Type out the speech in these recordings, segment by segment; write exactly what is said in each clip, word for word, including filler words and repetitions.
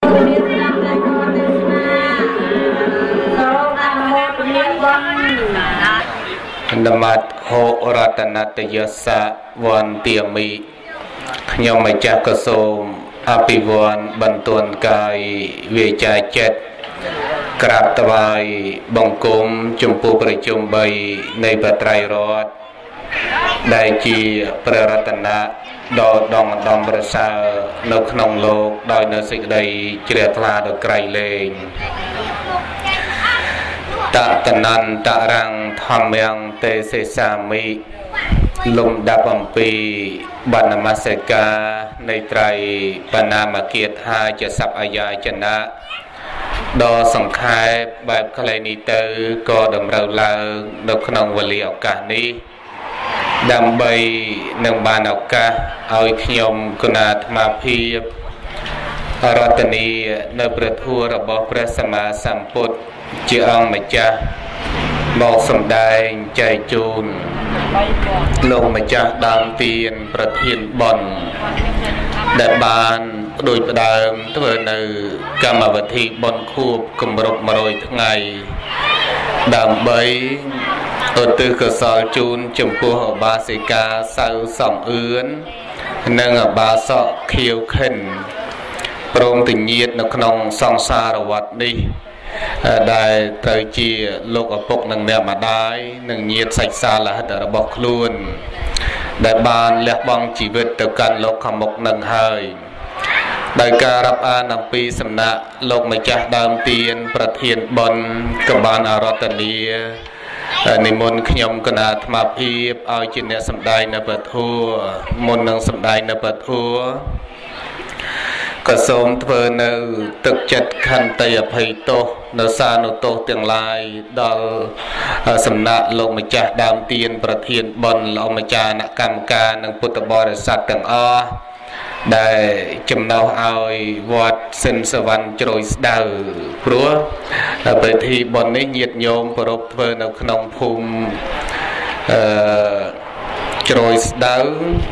นมัดโหรัตนัตยสะวันเตียมิขยมจักกโสมอภิวันบรรทวนกายเวจาเจ็ดกราบถวายบังคมจุมปูประจุมใบในปัตรายรอดได้จีประรัตนะดอดองดองประสาในขนมโลกโดยในสิ่งใดเจริญลาโดยไกลเลงตะตนันตะรังธรรมยังเตเสสามิลมดับอัมปีบัณมัสกาในไตรปนามเกียรติหาจะสับอายาจนะดอสังขายแบบคลายนิเตอร์ก็ดำเริงลาดอกขนมวลีโอกาสนี้ดำใบหนึ่งบานโอกาสเอาขยมกุณาธรรมพีบรัตนีในประทัวระบบพระสมมาสัมพุทธเจ้าองค์มาจ้าบอกสมได้ใจจูนลงมาจากดามเตียนประเทียนบอนแดดบานโดยประดามตัวในกรรมวิธีบอนคูบกำรบมาโดยทั้งไงดามใบตัวตือกระสอบจูนจมพูบาสิกาเสาสองเอื้อนนั่งบาสะเขียวขึ้นโปร่งติญญ์ในขนมสองสารวัตรนี้ได้เตยจีโลกอภกนังเนียมาได้หนึ่งเยียดใส่ซาละหัตระบอกล้วนได้บานเล็กบองชีวิตต่อการโลกขมกนังเฮยได้การรับอ่านนำปีสำนักโลกมาจากดามเตียนประเทียนบนกับบานอารตเนียในมนขยมกนาธรรมพีบเอาจินเนสำได้ในประทัวมนนังสำได้ในประทัวกระสมเทอในตึกจัดขันเตยภัยโตนสานุโตเตียงลายดอลสำนักลงมาจากดามเตียนประเทียนบนลงมาจากนักกรรมการนังพุทธบริษัทต่างอ้อได้จำเนาเอาวัดเซนสวรรค์โจรสดาวครัวไปที่บนนี้เยียดโยมปรบเทอในขนมภูมิโจรสดาว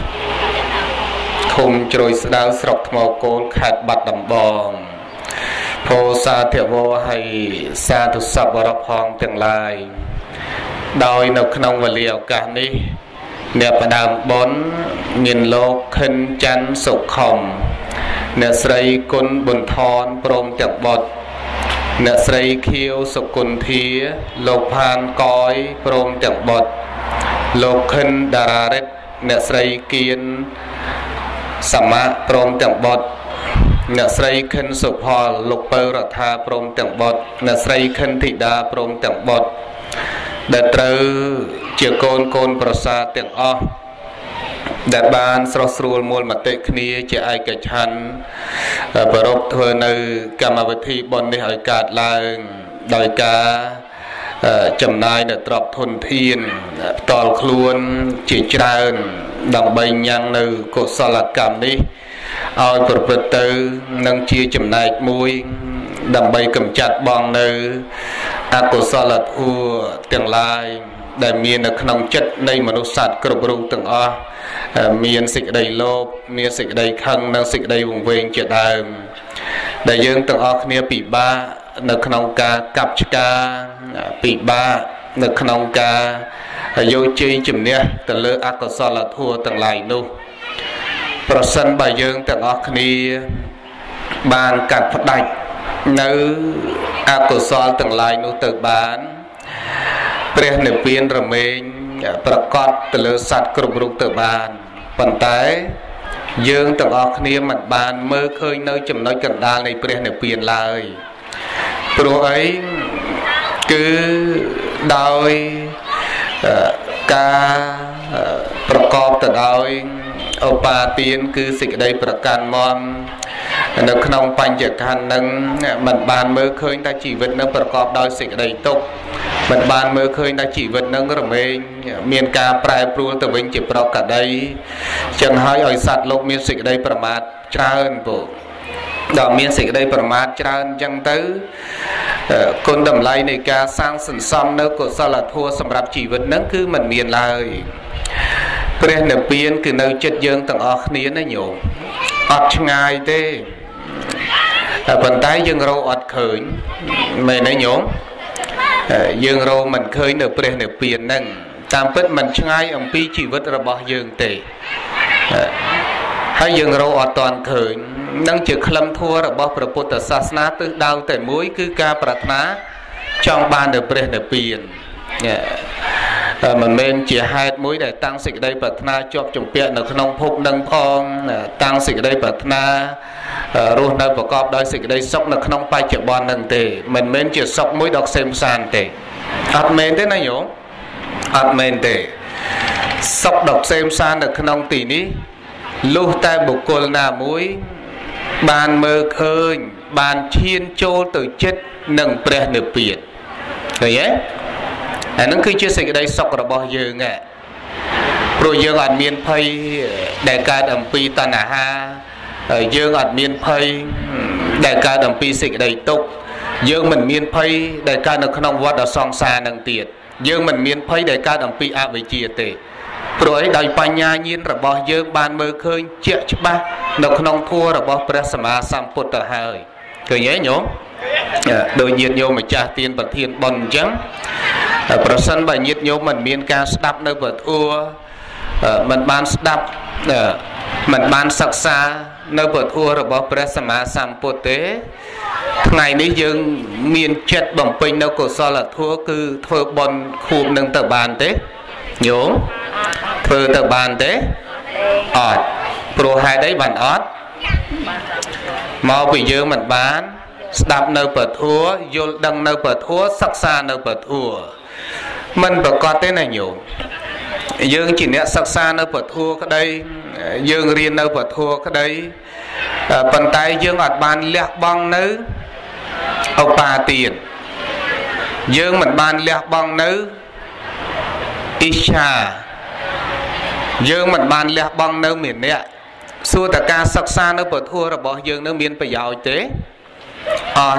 คุมโจรสดาวสรกทมโกลขัดบัดดำบองโพสาเทวะให้สาธุสัพวรพองทั้งหลายโดยในขนมวลีโอกาสนี้เนื้อประดามบนเงินโลกขึ้นจันสุขคมเนื้อใส่กุลบุญทอนปรมจากบทเนื้อใส่เขียวสุกุลเทียโลกพานก้อยปรมจากบทโลกขึ้นดาราเรศเนื้อใส่เกียนสมะปรมจากบทเนื้อใส่ขึ้นสุพอลูกเปรธาปรมจากบทเนื้อใส่ขึ้นธิดาปรมจากบทเดือดเตอเจียโกนโกนประสาเตียงอ้อเดือดบานสระสรูลมูลมาเตะคณีเจียไอกชันประรบเธอในกรรมวิธีบนในอากาศลายโดยการจำนายในตรอกทนเทียนตอลคลวนจีจราอนดังใบยังในกุศลกรรมนี้เอาประพฤตินังจีจำนายมวยดังใบกำจัดบองในอกุศลทัวเตียงลายได้มีในขนมจัดในมนุษย์สัตว์กรุบรูตั้งอ้อมีนสิกใดโลภมีสิกใดขังนังสิกใดวงเวงเจดามได้ยืงตั้งอ้อเนียปีบ้าในขนมกากับชกาปีบ้าในขนมกาโยจีจุ่มเนี่ยแต่เลืออกุศลทัวตั้งหลายนู่ประสันใบยืงตั้งอ้อเนียบานกัดพดัยในอกุศลตั้งหลายนู่ตึกบานเปรียบเปลี่ยนระเมงประกอบตะเลสัตว์กรุบรุกตึกบานปันไตยืงตั้งอ้อเนียมันบานเมื่อเคยในจำนวนกันดาในเปรียบเปลี่ยนลายโปรไอคือโดยการประกอบแต่โดยอุปาเตียนคือสิ่งใดประการมอมในขนมปัญจการนั้นมันบานเมื่อเคยได้ชีวิตนั้นประกอบโดยสิ่งใดตกมันบานเมื่อเคยได้ชีวิตนั้นก็ระเมงมีการแปรปรวนแต่เวงจิตประกอบใดจังให้อ่อยสัตว์โลกมีสิ่งใดประมาทเชิญปุ๊ดอกมีสิ่งใดประมาทเชิญจังตื้อคนดำไลในการสร้างสินซ้ำเนื้อกุศลทัวสำหรับชีวิตนั้นคือมันมีอะไรเปลี่ยนเปลี่ยนคือเนื้อจิตเยืองต่างออกนี้นะโยอัดง่ายเต้ phần tay dương rô ọt khởi mày nói nhốm dương rô mình khởi nửa bề nửa biển nâng tam bích mình ngay ông pi chỉ vứt ra bỏ dương tệ hay dương rô ọt toàn khởi nâng chữ khlâm thua ra bỏ pra bột sa sna từ đau tại mũi cứ ca pratna trong ban nửa bề nửa biển mình men chỉ hai mũi để tăng sự đây pratna chọc trồng bẹ ởក្នុងភពនឹងផងតាំងសេចក្តីប្រាថ្នារស់នៅប្រកបដោយសេចក្តីសុខនៅក្នុងបច្ចុប្បន្ននឹងទេមិនមែនជាសុខមួយដ៏ខ្សែមសានទេអត់មែនទេណាញោមអត់មែនទេសុខដ៏ខ្សែមសាននៅក្នុងទីនេះលុះតែបុគ្គលណាមួយបានមើលឃើញបានឈានចូលទៅចិត្តនឹងព្រះនិព្វានឃើញទេអានឹងគឺជាសេចក្តីសុខរបស់យើងហ่ะព្រោះយើងអត់មានភ័យដែលកើតអំពីតណ្ហាយើងអត់មានភ័យដែលកើតអំពីសេចក្តីទុក្ខយើងមិនមានភ័យដែលកើតនៅក្នុងវដ្តដ៏សង្សារនឹងទៀតយើងមិនមានភ័យដែលកើតអំពីអវិជ្ជាទេព្រោះអីដោយបញ្ញាញាណរបស់យើងបានមើលឃើញជាក់ច្បាស់នៅក្នុងធម៌របស់ព្រះសម្មាសម្ពុទ្ធទៅហើយឃើញទេញោមដោយញាតិញោមម្ចាស់ទានប្រធានបុណ្យអញ្ចឹងប្រសិនបើញាតិញោមមិនមានការស្ដាប់នៅពធមិនបានស្ដាប់មិនបានសិក្សានៅពធរបស់ព្រះសម្មាសម្ពុទ្ធទេថ្ងៃនេះយើងមានចិត្តបំពេញនៅកុសលធម៌គឺធ្វើបុណ្យខួបនឹងទៅបានទេញោមធ្វើទៅបានទេអត់ព្រោះហេតុអីបានអត់មកពីយើងមិនបានស្ដាប់នៅពធយល់ដឹងនៅពធសិក្សានៅពធមិនប្រកបទេណាញោមយើងជាអ្នកសិក្សានៅពធក្តីយើងរៀននៅពធក្តីប៉ុន្តែយើងអត់បានលះបង់នៅឧបាទានយើងមិនបានលះបង់នៅអ៊ីឆាយើងមិនបានលះបង់នៅមេនៈសួរតើការសិក្សានៅពធរបស់យើងនឹងមានប្រយោជន៍ទេអត់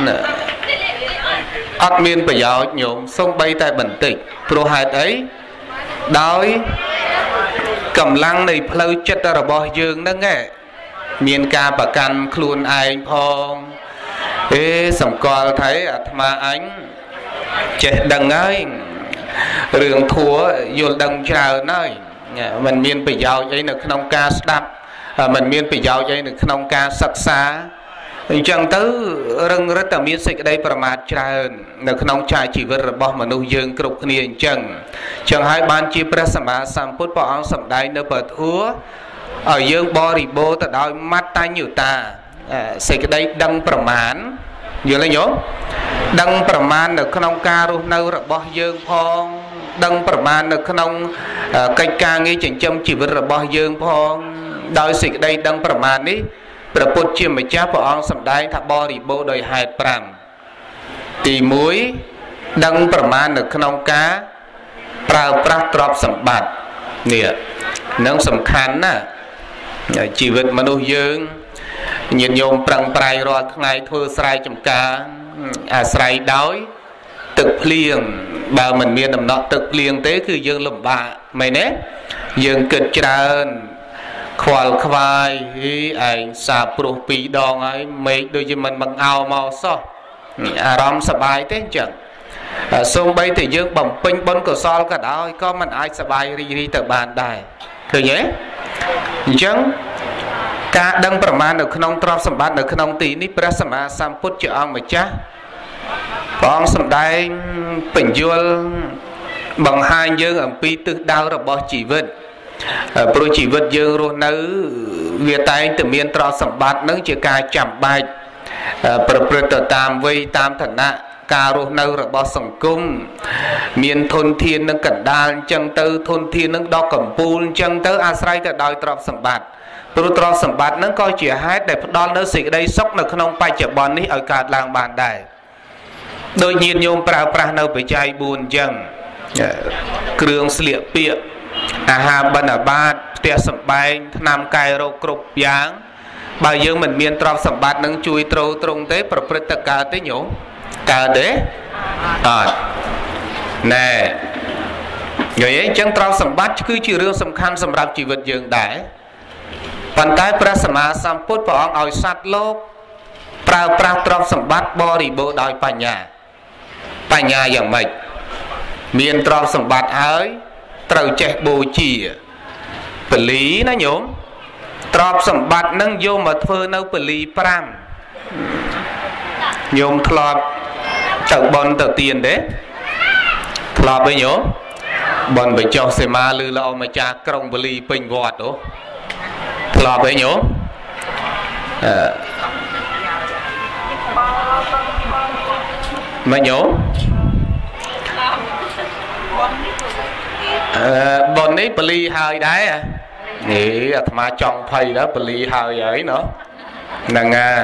អត់មានប្រយោជន៍ញោមសូម្បីតែបន្តិចព្រោះហេតុអីដោយកម្លាំងនៃផ្លូវចិត្តរបស់យើងហ្នឹងឯងមានការប្រកាន់ខ្លួនឯងផងអេសម្គាល់ថាអាត្មាអញចេះដឹងហើយរឿងធัวយល់ដឹងច្រើនហើយมันមានប្រយោជន៍អីនៅក្នុងការស្ដាប់มันមានប្រយោជន៍អីនៅក្នុងការសិក្សាអញ្ចឹងទៅរឹងរឹតតែមានសេចក្តីប្រមាទច្រើននៅក្នុងចាយជីវិតរបស់មនុស្សយើងគ្រប់គ្នាអញ្ចឹងអញ្ចឹងហើយបានជាព្រះសម្មាសម្ពុទ្ធព្រះអង្គសម្ដែងនៅពធឲ្យយើងបរិបូរទៅដោយមត្តញ្ញូតាសេចក្តីដឹងប្រមាណយល់ទេញោមដឹងប្រមាណនៅក្នុងការរស់នៅរបស់យើងផងដឹងប្រមាណនៅក្នុងកិច្ចការងារចិញ្ចឹមជីវិតរបស់យើងផងដោយសេចក្តីដឹងប្រមាណនេះព្រះពុទ្ធជាម្ចាស់ព្រះអង្គសម្ដែងថាបរិបូរដោយហេតុប្រាំទីមួយដឹងប្រមាណនៅក្នុងការប្រើប្រាស់ទ្រព្យសម្បត្តិនេះនឹងសំខាន់ណាជីវិតមនុស្សយើងញាតិញោមប្រឹងប្រែងរាល់ថ្ងៃធ្វើស្រែចម្ការអាស្រ័យដោយទឹកភ្លៀងបើមិនមានដំណក់ទឹកភ្លៀងទេគឺយើងលំបាកមែនទេយើងគិតច្រើនខ្វល់ខ្វាយឯងសាព្រោះពីរដងហើយមេឃដូចជាមិនបង្អោមកសោះអារម្មណ៍សប្បាយទេអញ្ចឹងសូម្បីតែយើងបំពេញបុណ្យកុសលក៏ដោយក៏មិនអាចសប្បាយរីករាយទៅបានដែរឃើញទេអញ្ចឹងការដឹងប្រមាណនៅក្នុងទ្រព្យសម្បត្តិនៅក្នុងទីនេះព្រះសម្មាសម្ពុទ្ធជាអង្គម្ចាស់ព្រះអង្គសម្ដែងបញ្យលបង្ហាញយើងអំពីទិសដៅរបស់ជីវិតព្រោះជីវិតយើងរស់នៅវាតែងតែមានទ្រព្យសម្បត្តិនឹងជាការចាំបាច់ប្រព្រឹត្តទៅតាមវ័យតាមឋានៈការរស់នៅរបស់សង្គមមានធនធាននឹងកណ្ដាលអញ្ចឹងទៅធនធាននឹងដល់កំពូលអញ្ចឹងទៅអាស្រ័យទៅដោយទ្រព្យសម្បត្តិព្រោះទ្រព្យសម្បត្តិនឹងក៏ជាហេតុដែលផ្ដល់នូវសេចក្តីសុខនៅក្នុងបច្ចុប្បន្ននេះឲ្យកើតឡើងបានដែរដោយញាតិញោមប្រើប្រាស់នៅបច្ច័យបួនអញ្ចឹងគ្រឿងស្លៀកពាក់អាហារបិណ្ឌបាតផ្ទះសម្បែងថ្នាំកែរោគគ្រប់យ៉ាងបើយើងមិនមានទ្រព្យសម្បត្តិនឹងជួយទ្រទ្រង់ទេប្រព្រឹត្តទៅកើតទេញោមកើតទេអត់ណែនិយាយអញ្ចឹងទ្រព្យសម្បត្តិគឺជារឿងសំខាន់សម្រាប់ជីវិតយើងដែរប៉ុន្តែព្រះសម្មាសម្ពុទ្ធព្រះអង្គឲ្យសត្វលោកប្រើប្រាស់ទ្រព្យសម្បត្តិបរិបូរដោយបញ្ញាបញ្ញាយ៉ាងម៉េចមានទ្រព្យសម្បត្តិហើយត្រូវចេះបូជាពលីណាញោមទ្រព្យសម្បត្តិនឹងយកមកធ្វើនៅពលីប្រាំញោមធ្លាប់ទៅបន់ទៅទៀនទេធ្លាប់ទេញោមបន់បញ្ចុះសេមាឬល្អម្ចាស់ក្រុងពលីពេញវត្តអូធ្លាប់ទេញោមអឺមកញោមអឺបននេះបលីហើយដែរនេះអាត្មាចង់ភ័យដែរបលីហើយហើយណោះហ្នឹងហើយ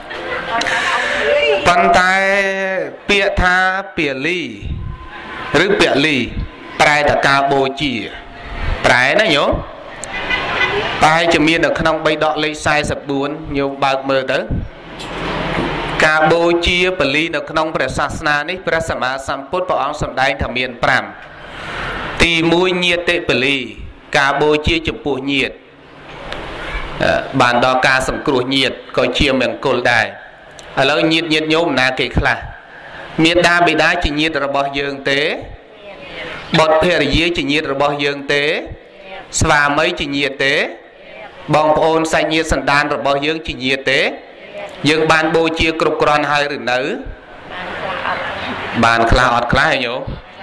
ប៉ុន្តែពាក្យថាពលីឬពលីប្រែតែការបូជាប្រែណាញោមប្រែជាមាននៅក្នុងបៃដកលេខសែសិបបួនញោមបើកមើលទៅការបូជាពលីនៅក្នុងព្រះសាសនានេះព្រះសម្មាសម្ពុទ្ធព្រះអង្គសម្ដែងថាមានប្រាំទីមួយញាតិពលីការបូជាចំពោះញាតិបានដល់ការសង្គ្រោះញាតិក៏ជាមង្គលដែរឥឡូវញាតិញាតិញោមណាគេខ្លះមេដាបិតាជាញាតិរបស់យើងទេបុត្រភរិយាជាញាតិរបស់យើងទេស្វាមីជាញាតិទេបងប្អូនសាច់ញាតិសន្តានរបស់យើងជាញាតិទេយើងបានបូជាគ្រប់គ្រាន់ហើយឬនៅបានខ្លះអត់ខ្លះញោម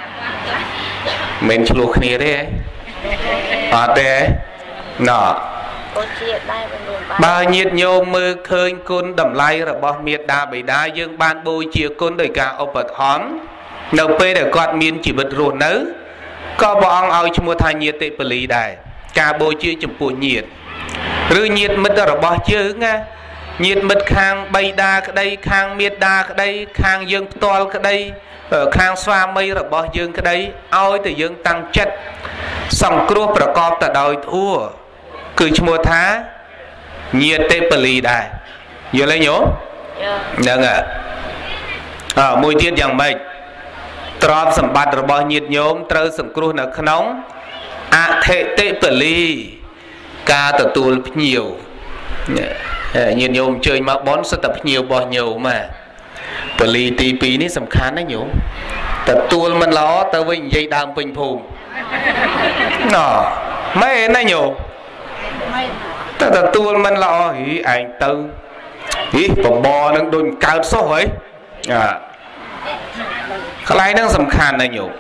មិនឆ្លោះគ្នាទេអត់ទេណ៎បើញាតិញោមមើលឃើញគុណតម្លៃរបស់មេត្តាបិតាយើងបានបូជាគុណដោយការឧបត្ថម្ភនៅពេលដែលគាត់មានជីវិតរស់នៅក៏ព្រះអង្គឲ្យឈ្មោះថាញាតិពលីដែរការបូជាចំពោះញាតិឬញាតិមិត្តរបស់យើងណាញាតិមិត្តខាងបិតាក្តីខាងមេត្តាក្តីខាងយើងផ្ទាល់ក្តីខាងស្វាមីរបស់យើងក្តីឲ្យតែយើងតាំងចិត្តសង្គ្រោះប្រកបទៅដោយធម៌គឺឈ្មោះថាញាតិពលីដែរយល់ទេញោមហ្នឹងហើយអើមួយទៀតយ៉ាងម៉េចទ្រព្យសម្បត្តិរបស់ញាតិញោមត្រូវសង្គ្រោះនៅក្នុងអធិតិពលីការទទួលភ្ញៀវញាតិញោមអញ្ជើញមកបន់សិតតែភ្ញៀវរបស់ញោមហ่ะពលីទីពីរនេះសំខាន់ណាស់ញោមទទួលមិនល្អទៅវិញនិយាយដើមពេញភូមិណ៎មែនណាញោមតែទទួលមិនល្អហីឯងទៅហីបបរនឹងដូចកើតសោះហីអាកន្លែងហ្នឹងសំខាន់ណាស់ញោម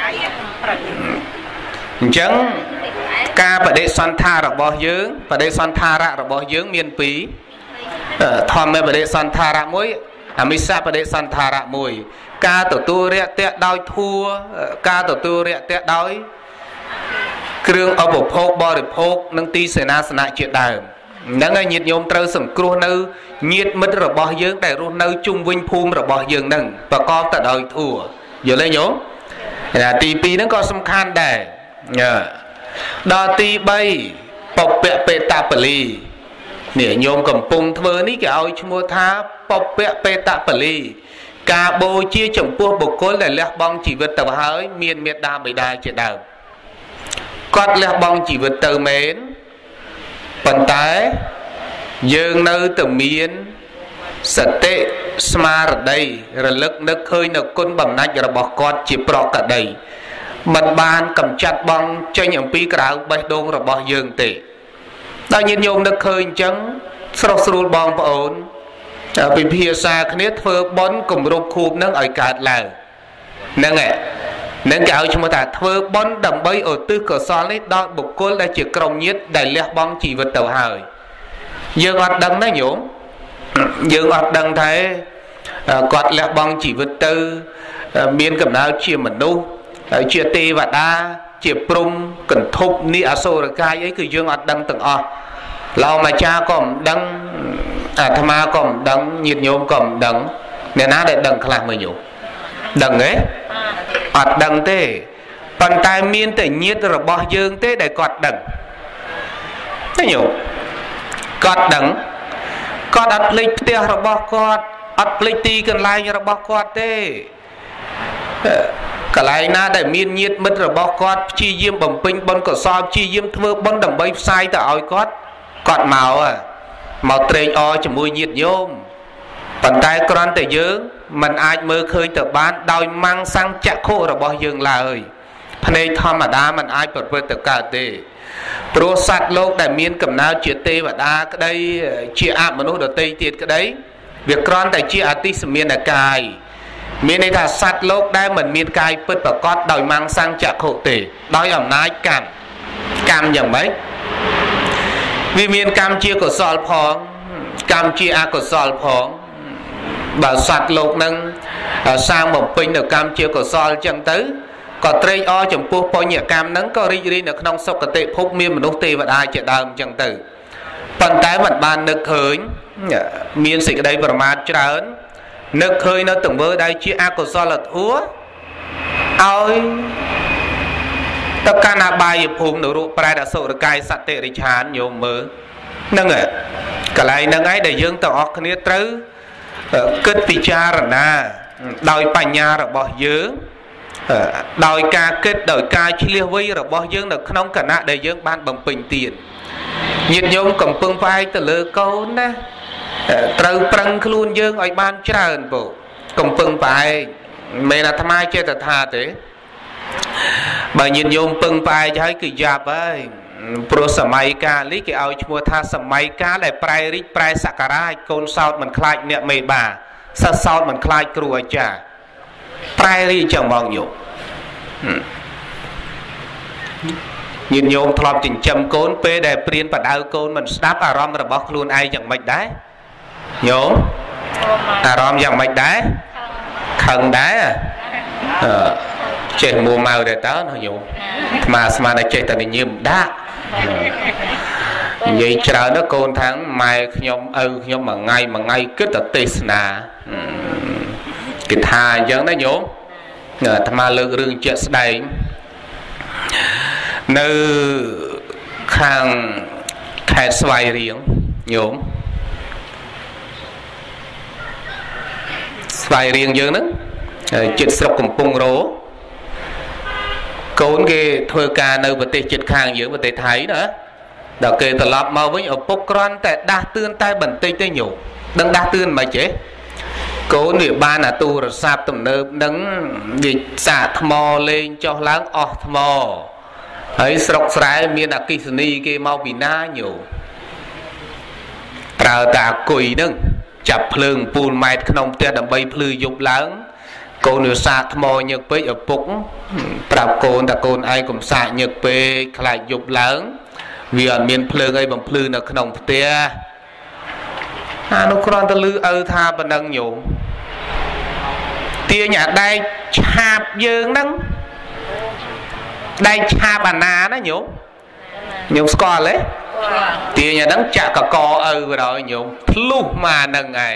អញ្ចឹងការបដិសន្ធារបស់យើងបដិសន្ធារៈរបស់យើងមានពីរធម្មបដិសន្ធារៈមួយអមិសបដិសន្ធារៈមួយការទទួលរាក់ទាក់ដោយធัวការទទួលរាក់ទាក់ដោយគ្រឿងឧបភោគបរិភោគនិងទីសេនាសនៈជាដើមហ្នឹងហើយញាតិញោមត្រូវសង្គ្រោះនៅញាតិមិត្តរបស់យើងដែលរស់នៅជុំវិញភូមិរបស់យើងហ្នឹងប្រកបទៅដោយធัวយល់ទេញោមទីពីរហ្នឹងក៏សំខាន់ដែរដល់ទីបីពពៈបេតពលីនេះញោមកំពុងធ្វើនេះគេឲ្យឈ្មោះថាពពៈបេតពលីការបូជាចំពោះបុគ្គលដែលលះបង់ជីវិតទៅហើយមានមេត្តាបិតាជាដើមគាត់លះបង់ជីវិតទៅមែនប៉ុន្តែយើងនៅតែមានសតិស្មារតីរលឹកនឹកឃើញនៅគុណបំណាច់របស់គាត់ជាប្រកដីមិនបានកំចាត់បងចេញអំពីក្រៅបេះដូងរបស់យើងទេដល់ញាតិញោមនឹកឃើញអញ្ចឹងស្រស់ស្រួលបងប្អូនពិភាក្សាគ្នាធ្វើបុណ្យគម្រប់ខួបនឹងឲ្យកើតឡើងហ្នឹងឯងនឹងគេឲ្យឈ្មោះថាធ្វើបុណ្យដើម្បីឧទ្ទិសកុសលនេះដល់បុគ្គលដែលជាក្រុមញាតិដែលលះបង់ជីវិតទៅហើយយើងអត់ដឹងណាញោមយើងអត់ដឹងថាគាត់លះបង់ជីវិតទៅមានកំណើតជាមនុស្សជាទេវតាជាព្រំកន្ធប់នេះអសុរកាយអីគឺយើងអត់ដឹងទាំងអស់លោកអាចារ្យក៏មិនដឹងអាត្មាក៏មិនដឹងញាតិញោមក៏មិនដឹងអ្នកណាដែលដឹងខ្លះមើលញោមដឹងទេអត់ដឹងទេប៉ុន្តែមានតែញាតិរបស់យើងទេដែលគាត់ដឹងទេញោមគាត់ដឹងគាត់អត់ភ្លេចផ្ទះរបស់គាត់អត់ភ្លេចទីកន្លែងរបស់គាត់ទេកន្លែងណាដែលមានញាតិមិត្តរបស់គាត់ព្យាយាមបំពេញបុណ្យកុសលព្យាយាមធ្វើបុណ្យដើម្បីផ្សាយទៅឲ្យគាត់គាត់មកមកត្រេកអរជាមួយញាតិញោមប៉ុន្តែគ្រាន់តែយើងមិនអាចមើលឃើញទៅបានដោយម៉ាំងសាំងចក្ខុរបស់យើងឡើយភ្នែកធម្មតាមិនអាចប្រព្រឹត្តទៅកើតទេព្រោះសត្វលោកដែលមានកំណើតជាទេវតាក្តីជាអមនុស្សដទៃទៀតក្តីវាគ្រាន់តែជាអតិសមានកាយមានន័យថាសត្វលោកដែលមិនមានកាយពិតប្រកបដោយម៉ាំងសាំងចក្ខុទេដោយអំណាចកម្មកម្មយ៉ាងម៉េចវាមានកម្មជាកុសលផងកម្មជាអកុសលផងបើសត្វលោកនឹងសាងបំពេញនៅកម្មជាកុសលចឹងទៅក៏ត្រេកអរចំពោះបញ្ញកម្មហ្នឹងក៏រីករាយនៅក្នុងសុគតិភពមានមនុស្សទេវតាជាដើមចឹងទៅប៉ុន្តែមិនបាននឹកឃើញមានសេចក្តីប្រមាទច្រើននឹកឃើញនៅទង្វើដែលជាអកុសលធម៌ឲ្យទៅកាន់អបាយភូមិនៅរូបប្រែតអសុរកាយសត្វតិរិឆានញោមមើលហ្នឹងហើយកន្លែងហ្នឹងឯងដែលយើងទាំងអស់គ្នាត្រូវគិតពិចារណាដោយបញ្ញារបស់យើងដោយការគិតដោយការឆ្លៀសវៃរបស់យើងនៅក្នុងគណៈដែលយើងបានបំពេញទានញាតិញោមកំពុងផ្អែកទៅលើកូនណាត្រូវប្រឹងខ្លួនយើងឲ្យបានច្រើនពុកកំពុងផ្អែកមិនអាត្មាចេតថាទេបើញាតិញោមពឹងផ្អែកហើយគឺយ៉ាប់ហើយព្រោះសម័យកាលនេះគេឲ្យឈ្មោះថាសម័យកាលដែលប្រែរិចប្រែសក្ការៈកូនសោតមិនខ្លាចអ្នកមេបាសិស្សសោតមិនខ្លាចគ្រូអាចារ្យប្រែរិចចឹងហ្មងញោមញាតិញោមធ្លាប់ចិញ្ចឹមកូនពេលដែលព្រានបដៅកូនមិនស្ដាប់អារម្មណ៍របស់ខ្លួនឯងយ៉ាងម៉េចដែរញោមអារម្មណ៍យ៉ាងម៉េចដែរខឹងដែរអឺចេះមួម៉ៅដែរតើញោមអាត្មាស្មានតែចេះតែញញឹមដាក់និយាយច្រើនទៅកូនថាងម៉ែខ្ញុំឪខ្ញុំមួយថ្ងៃមួយថ្ងៃគិតតែទេសនាគេថាអញ្ចឹងណាញោមអាត្មាលើករឿងជាក់ស្ដែងនៅខាងខេត្តស្វាយរៀងញោមស្វាយរៀងយើងហ្នឹងចិត្តស្រុកកំពង់រោកូនគេធ្វើការនៅប្រទេសជិតខាងយើងប្រទេសថៃណាដល់គេត្រឡប់មកវិញឪពុកគ្រាន់តែដាស់តឿនតែបន្តិចទេញោមដឹងដាស់តឿនមិនចេះកូនវាបានអាទូរស័ព្ទទំនើបនឹងវាសាកថ្មលេងចុះឡើងអស់ថ្មហើយស្រុកស្រែមានអគិសនីគេមកពីណាញោមប្រើតាគុយនឹងចាប់ភ្លើងពូលម៉ែត្រក្នុងផ្ទះដើម្បីភ្លឺយប់ឡើងកូនវាសាកថ្មញឹកពេកឪពុកប្រាប់កូនថាកូនឯងកុំសាកញឹកពេកខ្លាចយប់ឡើងវាអត់មានភ្លើងអីបំភ្លឺនៅក្នុងផ្ទះអានោះគ្រាន់តែលឺឪថាប៉ុណ្ណឹងញោមទាញអាដែកឆាបយើងហ្នឹងដែកឆាបអាណាណាញោមញោមស្គាល់ទេទាញអាហ្នឹងចាក់កកឪបរយញោមធ្លុះមកអាហ្នឹងឯង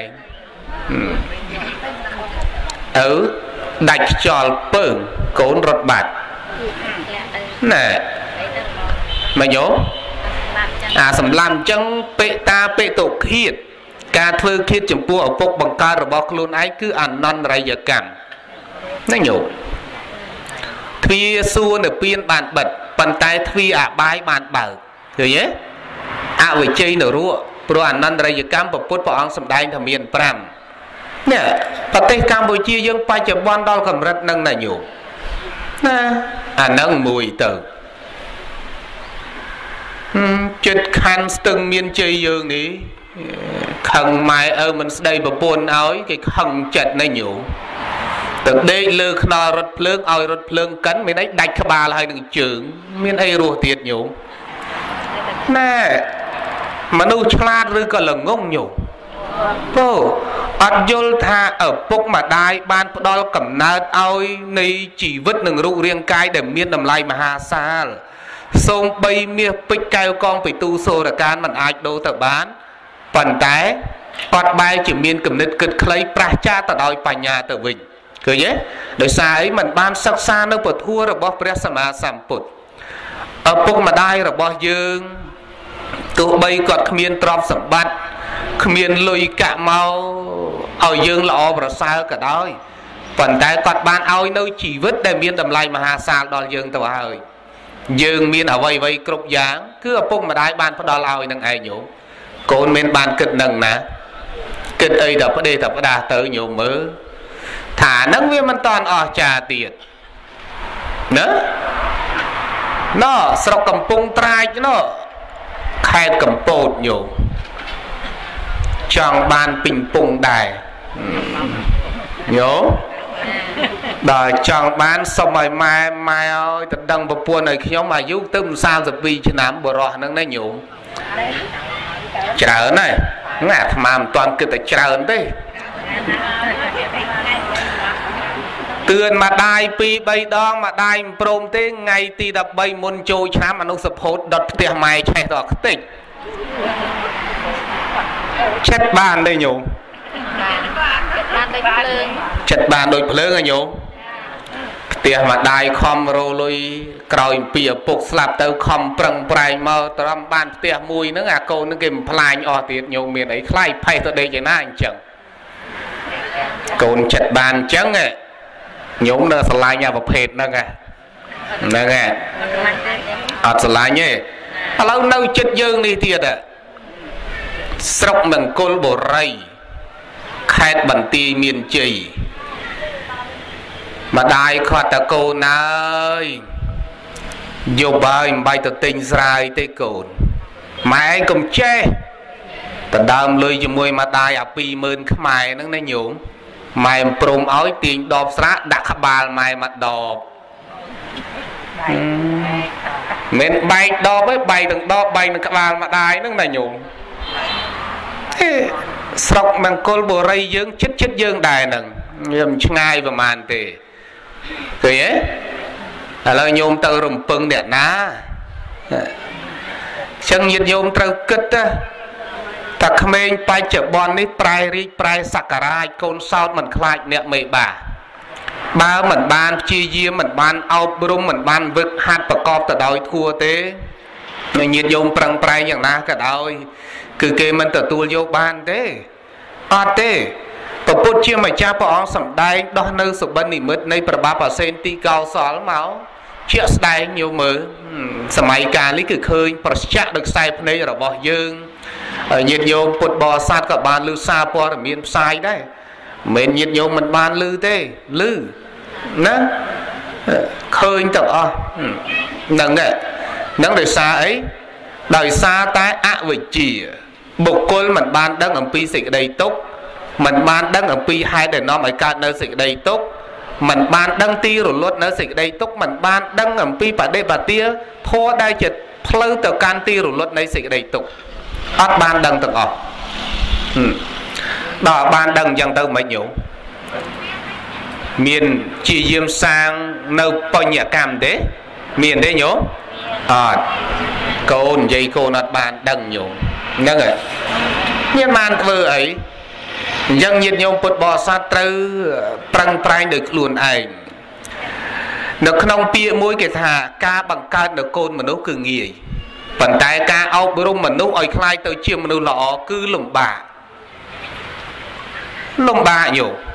ឪដាច់ខ្យល់ពើងកូនរត់បាត់ណែមកញោមអាសម្លាំអញ្ចឹងពេតាពេតុឃាតការធ្វើឃាតចំពោះឪពុកបង្កើតរបស់ខ្លួនឯងគឺអនន្តរយកម្មណាញោមទ្វារសួរនៅពៀនបានបិទប៉ុន្តែទ្វារអបាយបានបើកឃើញទេអវិជ័យនរកព្រោះអនន្តរយកម្មពុទ្ធព្រះអង្គសម្ដែងថាមានប្រាំនេះប្រទេសកម្ពុជាយើងបច្ចុប្បន្នដល់កម្រិតនឹងណាញោមណាអានឹងមួយទៅចិត្តខណ្ឌស្ទឹងមានជ័យយើងនេះខឹងម៉ែឪមិនស្ដីប្រពន្ធឲ្យគេខឹងចិត្តណាញោមទៅដេកលើខ្នល់រត់ភ្លើងឲ្យរត់ភ្លើងកិនមានអីដាច់ក្បាលហើយនឹងជើងមានអីរស់ទៀតញោមណែមនុស្សឆ្លាតឬក៏ល្ងងញោមពោអត់យល់ថាឪពុកម្ដាយបានផ្ដល់កំណើតឲ្យនៃជីវិតនិងរូបរាងកាយដែលមានតម្លៃមហាសាលសូមបីមាសពេជ្រកែវកងពីទូសូរកានមិនអាចដូរទៅបានប៉ុន្តែអត់បែរជាមានគំនិតគិតខ្លីប្រះចាទៅដោយបញ្ញាទៅវិញឃើញទេដោយសារអីមិនបានសិក្សានៅពធរបស់ព្រះសម្មាសម្ពុទ្ធឪពុកម្ដាយរបស់យើងទោះបីគាត់គ្មានទ្រព្យសម្បត្តិគ្មានលុយកាក់មកឲ្យយើងល្អប្រសើរក៏ដោយប៉ុន្តែគាត់បានឲ្យនៅជីវិតដែលមានតម្លៃមហាសាលដល់យើងទៅហើយយើងមានអ្វីអ្វីគ្រប់យ៉ាងគឺឪពុកម្ដាយបានផ្ដល់ឲ្យនឹងឯងញោមកូនមានបានគិតនឹងណាគគិតអីដល់ផ្ដេសដល់ផ្ដាស់ទៅញោមមើលថាហ្នឹងវាមិនតាន់អស់ចាទៀតណាណោស្រុកកំពង់ត្រាចណោខេត្តកំពតញោមចង់បានពីងពងដែរញោមដល់ចង់បានសុំឲ្យម៉ែម៉ែឲ្យទៅដឹងប្រពន្ធឲ្យខ្ញុំអាយុទៅសាលសិបពីរឆ្នាំបរោះហ្នឹងណាញោមច្រើនហើយណាអាត្មាមិនតាន់គិតតែច្រើនទេទឿនម្ដាយពីរបីដងម្ដាយមិនព្រមទេថ្ងៃទីដប់បីមុនចូលឆ្នាំអនុសភោតដុតផ្ទះម៉ែឆេះដល់ខ្ទេចចិត្តបានទេញោមចិត្តបានដូចភ្លើងហ៎ញោមផ្ទះម្ដាយខំរលុយក្រោយពីឪពុកស្លាប់ទៅខំប្រឹងប្រែងមកត្រឹមបានផ្ទះមួយហ្នឹងអាកូនហ្នឹងគេមិនផ្លាញអស់ទៀតញោមមានអីខ្លាយផេះទៅដេកឯណាអញ្ចឹងកូនចិត្តបានអញ្ចឹងញោមនៅស្រឡាញ់អាប្រភេទហ្នឹងហ្នឹងហ่ะអត់ស្រឡាញ់ទេឥឡូវនៅចិត្តយើងនេះទៀតស្រុកមង្គលបុរីខេត្តបន្ទាយមានជ័យម្ដាយគាត់តកូនអើយយកបាយមិនបាច់ទៅទិញស្រាយទេកូនម៉ែឯងកុំចេះដណ្ដើមលុយជាមួយម្ដាយអាពីរម៉ឺនខ្មែរហ្នឹងណាញោមម៉ែមិនព្រមឲ្យទាញដបស្រាដាក់ក្បាលម៉ែមកដបមិនបែកដបទេបែកទាំងដបបែកនឹងក្បាលម្ដាយហ្នឹងណាញោមស្រុកមង្គលបុរីយើងចិត្តចិត្តយើងដែរហ្នឹងខ្ញុំឆ្ងាយប្រហែលទេឃើញទេឥឡូវញោមទៅរំពឹងអ្នកណាអញ្ចឹងញាតិញោមត្រូវគិតណាតែក្មេងបច្ចុប្បន្ននេះប្រែរីកប្រែសក្ការៈកូនសោតមិនខ្លាចអ្នកមេបាបើមិនបានព្យាយាមមិនបានអប់រំមិនបានវឹកហាត់ប្រកបទៅដោយធัวទេញាតិញោមប្រឹងប្រែងយ៉ាងណាក៏ដោយគឺគេមិនទទួលយកបានទេអត់ទេព្រះពុទ្ធជាម្ចាស់ព្រះអង្គសម្ដែងដោះនៅសុបិននិមិត្តនៃប្របាបអសេនទីកោសលមកជាក់ស្ដែងញោមមើលសម័យកាលនេះគឺឃើញប្រស្ចាក់ដោយខ្សែភ្នែករបស់យើងញាតិញោមពុទ្ធបរិស័ទក៏បានឮសារព័ត៌មានផ្សាយដែរមិនញាតិញោមមិនបានឮទេឮណាឃើញទាំងអស់ហ្នឹងហ្នឹងដោយសារអីដោយសារតែអវិជ្ជាបុគ្គលមិនបានដឹងអំពីសេចក្តីទុក្ខមិនបានដឹងអំពីហេតុដែលនាំឲ្យកើតនៅសេចក្តីទុក្ខមិនបានដឹងទីរលត់នៅសេចក្តីទុក្ខមិនបានដឹងអំពីបដិបទាធម៌ដែលជាផ្លូវទៅកាន់ទីរលត់នៃសេចក្តីទុក្ខអត់បានដឹងទាំងអស់ដល់បានដឹងអញ្ចឹងទៅមិនញោមមានជាយាមសាងនៅបញ្ញកម្មទេមានទេញោមអត់កូននិយាយកូនអត់បានដឹងញោមហ្នឹងហើយមានបានធ្វើអីអញ្ចឹងញាតិញោមពុទ្ធបរិស័ទត្រូវប្រឹងប្រែងដោយខ្លួនឯងនៅក្នុងពាក្យមួយគេថាការបង្កើតនៅកូនមនុស្សគឺងាយប៉ុន្តែការអប់រំមនុស្សឲ្យคล้ายទៅជាមនុស្សល្អគឺលំបាកលំបាកញោម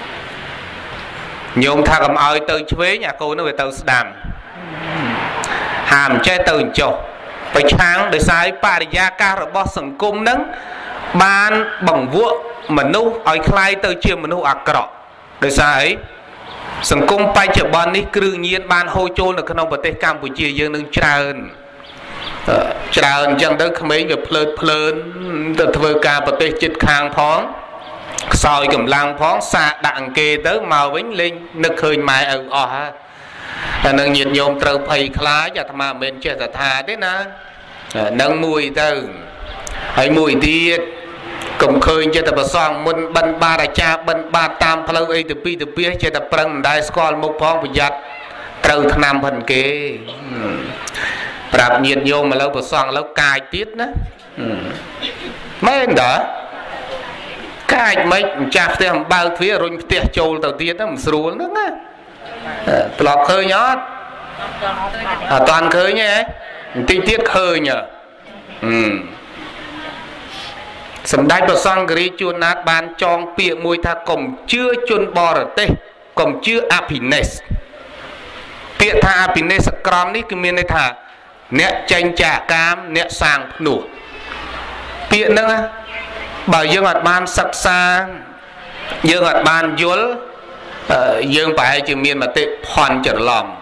ញោមថាកុំឲ្យទៅឆ្វេងអាកូននោះវាទៅស្ដាំហាមចេះទៅចុះប្រឆាំងដោយសារបរិយាកាសរបស់សង្គមហ្នឹងបានបង្វក់មនុស្សឲ្យคล้ายទៅជាមនុស្សអាក្រក់ដោយសារអីសង្គមបច្ចុប្បន្ននេះគ្រឿងញៀនបានហូរចូលនៅក្នុងប្រទេសកម្ពុជាយើងនឹងច្រើនច្រើនអញ្ចឹងទៅក្មេងវាភ្លើតភ្លើនទៅធ្វើការប្រទេសជិតខាងផងខ្សោយកម្លាំងផងសាកដាក់អង្គេទៅមកវិញលេងនឹកឃើញម៉ែឪអស់ហើយតែនឹងញាតិញោមត្រូវភ័យខ្លាចអាត្មាមិនមែនចេះតែថាទេណានឹងមួយទៅហើយមួយទៀតកុំឃើញចេះតែប្រសងមុនបិណ្ឌបាតអាចារ្យបិណ្ឌបាតតាមផ្លូវអីទៅពីទៅពីចេះតែប្រឹងមិនដែលស្គាល់មុខផងប្រយ័ត្នត្រូវថ្នាំផិនគេប្រាប់ញាតិញោមឥឡូវប្រសងឥឡូវកាយទៀតណាមែនតាកាយមិនម្ចាស់ផ្ទះអំបើកទ្វាររុញផ្ទះចូលទៅទៀតមិនស្រួលហ្នឹងណាធ្លាប់ឃើញអត់អត់តាន់ឃើញទេបន្តិចទៀតឃើញហ៎សម្ដេចព្រះសង្ឃរាជជួនណាតបានចងពាក្យមួយថាកុំជឿជនបរទេសកុំជឿអភិនេស្កពាក្យថាអភិនេស្កក្រមនេះគឺមានន័យថាអ្នកចេញចាកកាមអ្នកសាងភ្នោះពាក្យហ្នឹងបើយើងអត់បានសិក្សាយើងអត់បានយល់យើងប្រហែលជាមានមតិផន់ច្រឡំ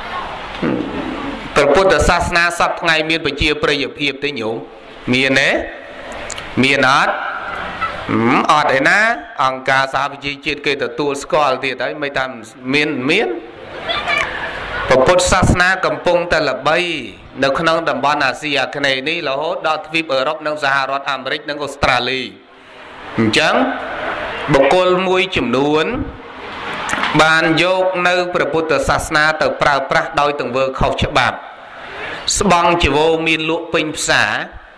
ព្រះពុទ្ធសាសនាសពថ្ងៃមានប្រជាប្រិយភាពទេញោមមានទេមានអត់អត់ឯណាអង្គការសហប្រជាជាតិគេទទួលស្គាល់ទៀតហើយមិនតាមមានមានព្រះពុទ្ធសាសនាកំពុងតែល្បីនៅក្នុងតំបន់អាស៊ីអាគ្នេយ៍នេះរហូតដល់ទ្វីបអឺរ៉ុបនិងសហរដ្ឋអាមេរិកនិងអូស្ត្រាលីអញ្ចឹងបុគ្គលមួយចំនួនបានយកនៅព្រះពុទ្ធសាសនាទៅប្រើប្រាស់ដោយទង្វើខុសច្បាប់ស្បង់ជីវរមានលក់ពេញផ្សារ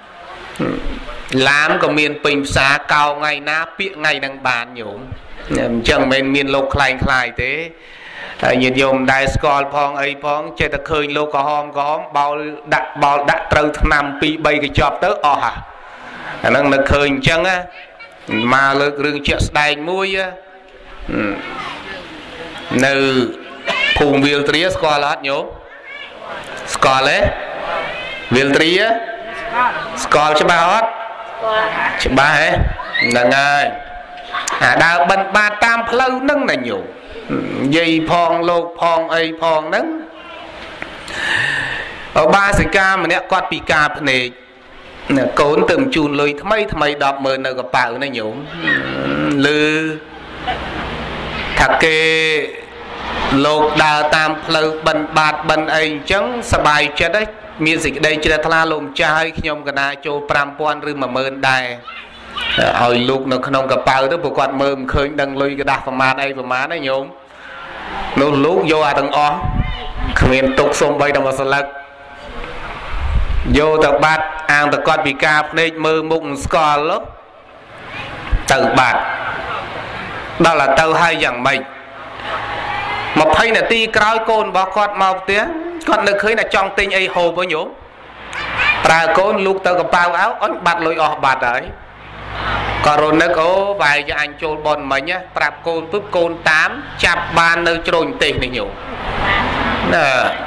ឡានក៏មានពេញផ្សារកោថ្ងៃណាពាក្យថ្ងៃនឹងបានញោមអញ្ចឹងមិនមានលោកខ្លែងខ្លាយទេហើយញាតិញោមដែរស្គាល់ផងអីផងចេះតែឃើញលោកក្រហមក្រហមបោលដាក់បោលដាក់ត្រូវឆ្នាំពីរបីកញ្ចប់ទៅអស់ហ่ะអាហ្នឹងនៅឃើញអញ្ចឹងណាមកលើករឿងជាក់ស្ដែងមួយនៅភូមិវាលត្រាស្គាល់អត់ញោមស្គាល់ទេវាលត្រាស្គាល់ច្បាស់អត់ច្បាស់ហ៎ហ្នឹងហើយអាដើរបិណ្ឌបាតតាមផ្លូវហ្នឹងណាញោមនិយាយផងលោកផងអីផងហ្នឹងអបាសិកាម្នាក់គាត់ពិការភ្នែកកូនទៅជូនលុយថ្មីថ្មីដប់ម៉ឺននៅកប៉ៅណាញោមឮថាគេលោកដើរតាមផ្លូវបិណ្ឌបាតបិណ្ឌអីអញ្ចឹងសบายចិត្តហ្នឹងមានសេចក្តីជ្រះថ្លាលោកម្ចាស់ឲ្យខ្ញុំកណាចូលប្រាំពាន់ឬមួយម៉ឺនដែរឲ្យលោកនៅក្នុងកប៉ៅទៅព្រោះគាត់មើលមិនឃើញដឹងលុយក្តាស់ប្រមាណអីប្រមាណហ្នឹងញោមនោះលោកយកអាទាំងអស់គ្មានទុកសូម្បីតែមួយស្លឹកយកទៅបាត់អាងតគាត់ពិការភ្នែកមើលមុខមិនស្គាល់ទៅបាត់ដល់តែទៅហើយយ៉ាងម៉េចម្ភៃនាទីក្រោយកូនរបស់គាត់មកផ្ទះគាត់នៅឃើញតែចង់ទិញអីហូបវិញញោមប្រើកូនលូកទៅកប៉ៅអោអញបាត់លុយអស់បាត់ហើយក៏រនឹកអូវាយជាអញចូលបនមិញប្រាប់កូនពឹបកូនតាមចាប់បាននៅជ្រោញទេសនេះញោមណា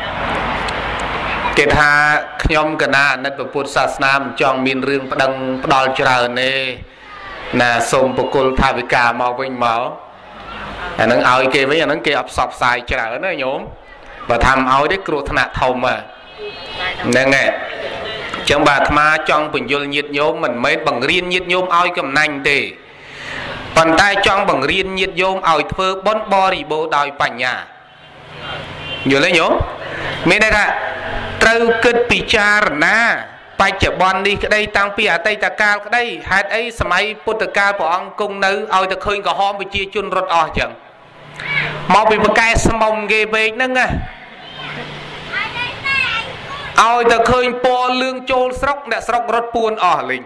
គេថាខ្ញុំកណាអាណិតពុទ្ធសាសនាមិនចង់មានរឿងប្តឹងផ្ដាល់ច្រើនទេណាសូមបុគ្គលថាវិការមកវិញមកអានឹងឲ្យគេវិញអានឹងគេអត់ផ្សព្វផ្សាយច្រើនណាញោមបើថាមិនឲ្យទេគ្រោះថ្នាក់ធំហ្នឹងហើយចឹងបាទអាត្មាចង់បញ្យលញាតិញោមមិនមែនបង្រៀនញាតិញោមឲ្យកំណាញ់ទេប៉ុន្តែចង់បង្រៀនញាតិញោមឲ្យធ្វើបុណ្យបរិបូរដោយបញ្ញាយល់ទេញោមមានន័យថាត្រូវគិតពិចារណាបច្ចុប្បន្ននេះក្តីតាំងពីអតីតកាលក្តីហេតុអីសម័យពុទ្ធកាលព្រះអង្គគង់នៅឲ្យតែឃើញក្រហមប្រជាជនរត់អស់ចឹងមកពីបកែស្មុំគេពេកហ្នឹងណាឲ្យតែឃើញពណ៌លឿងចូលស្រុកអ្នកស្រុករត់ពួនអស់លេង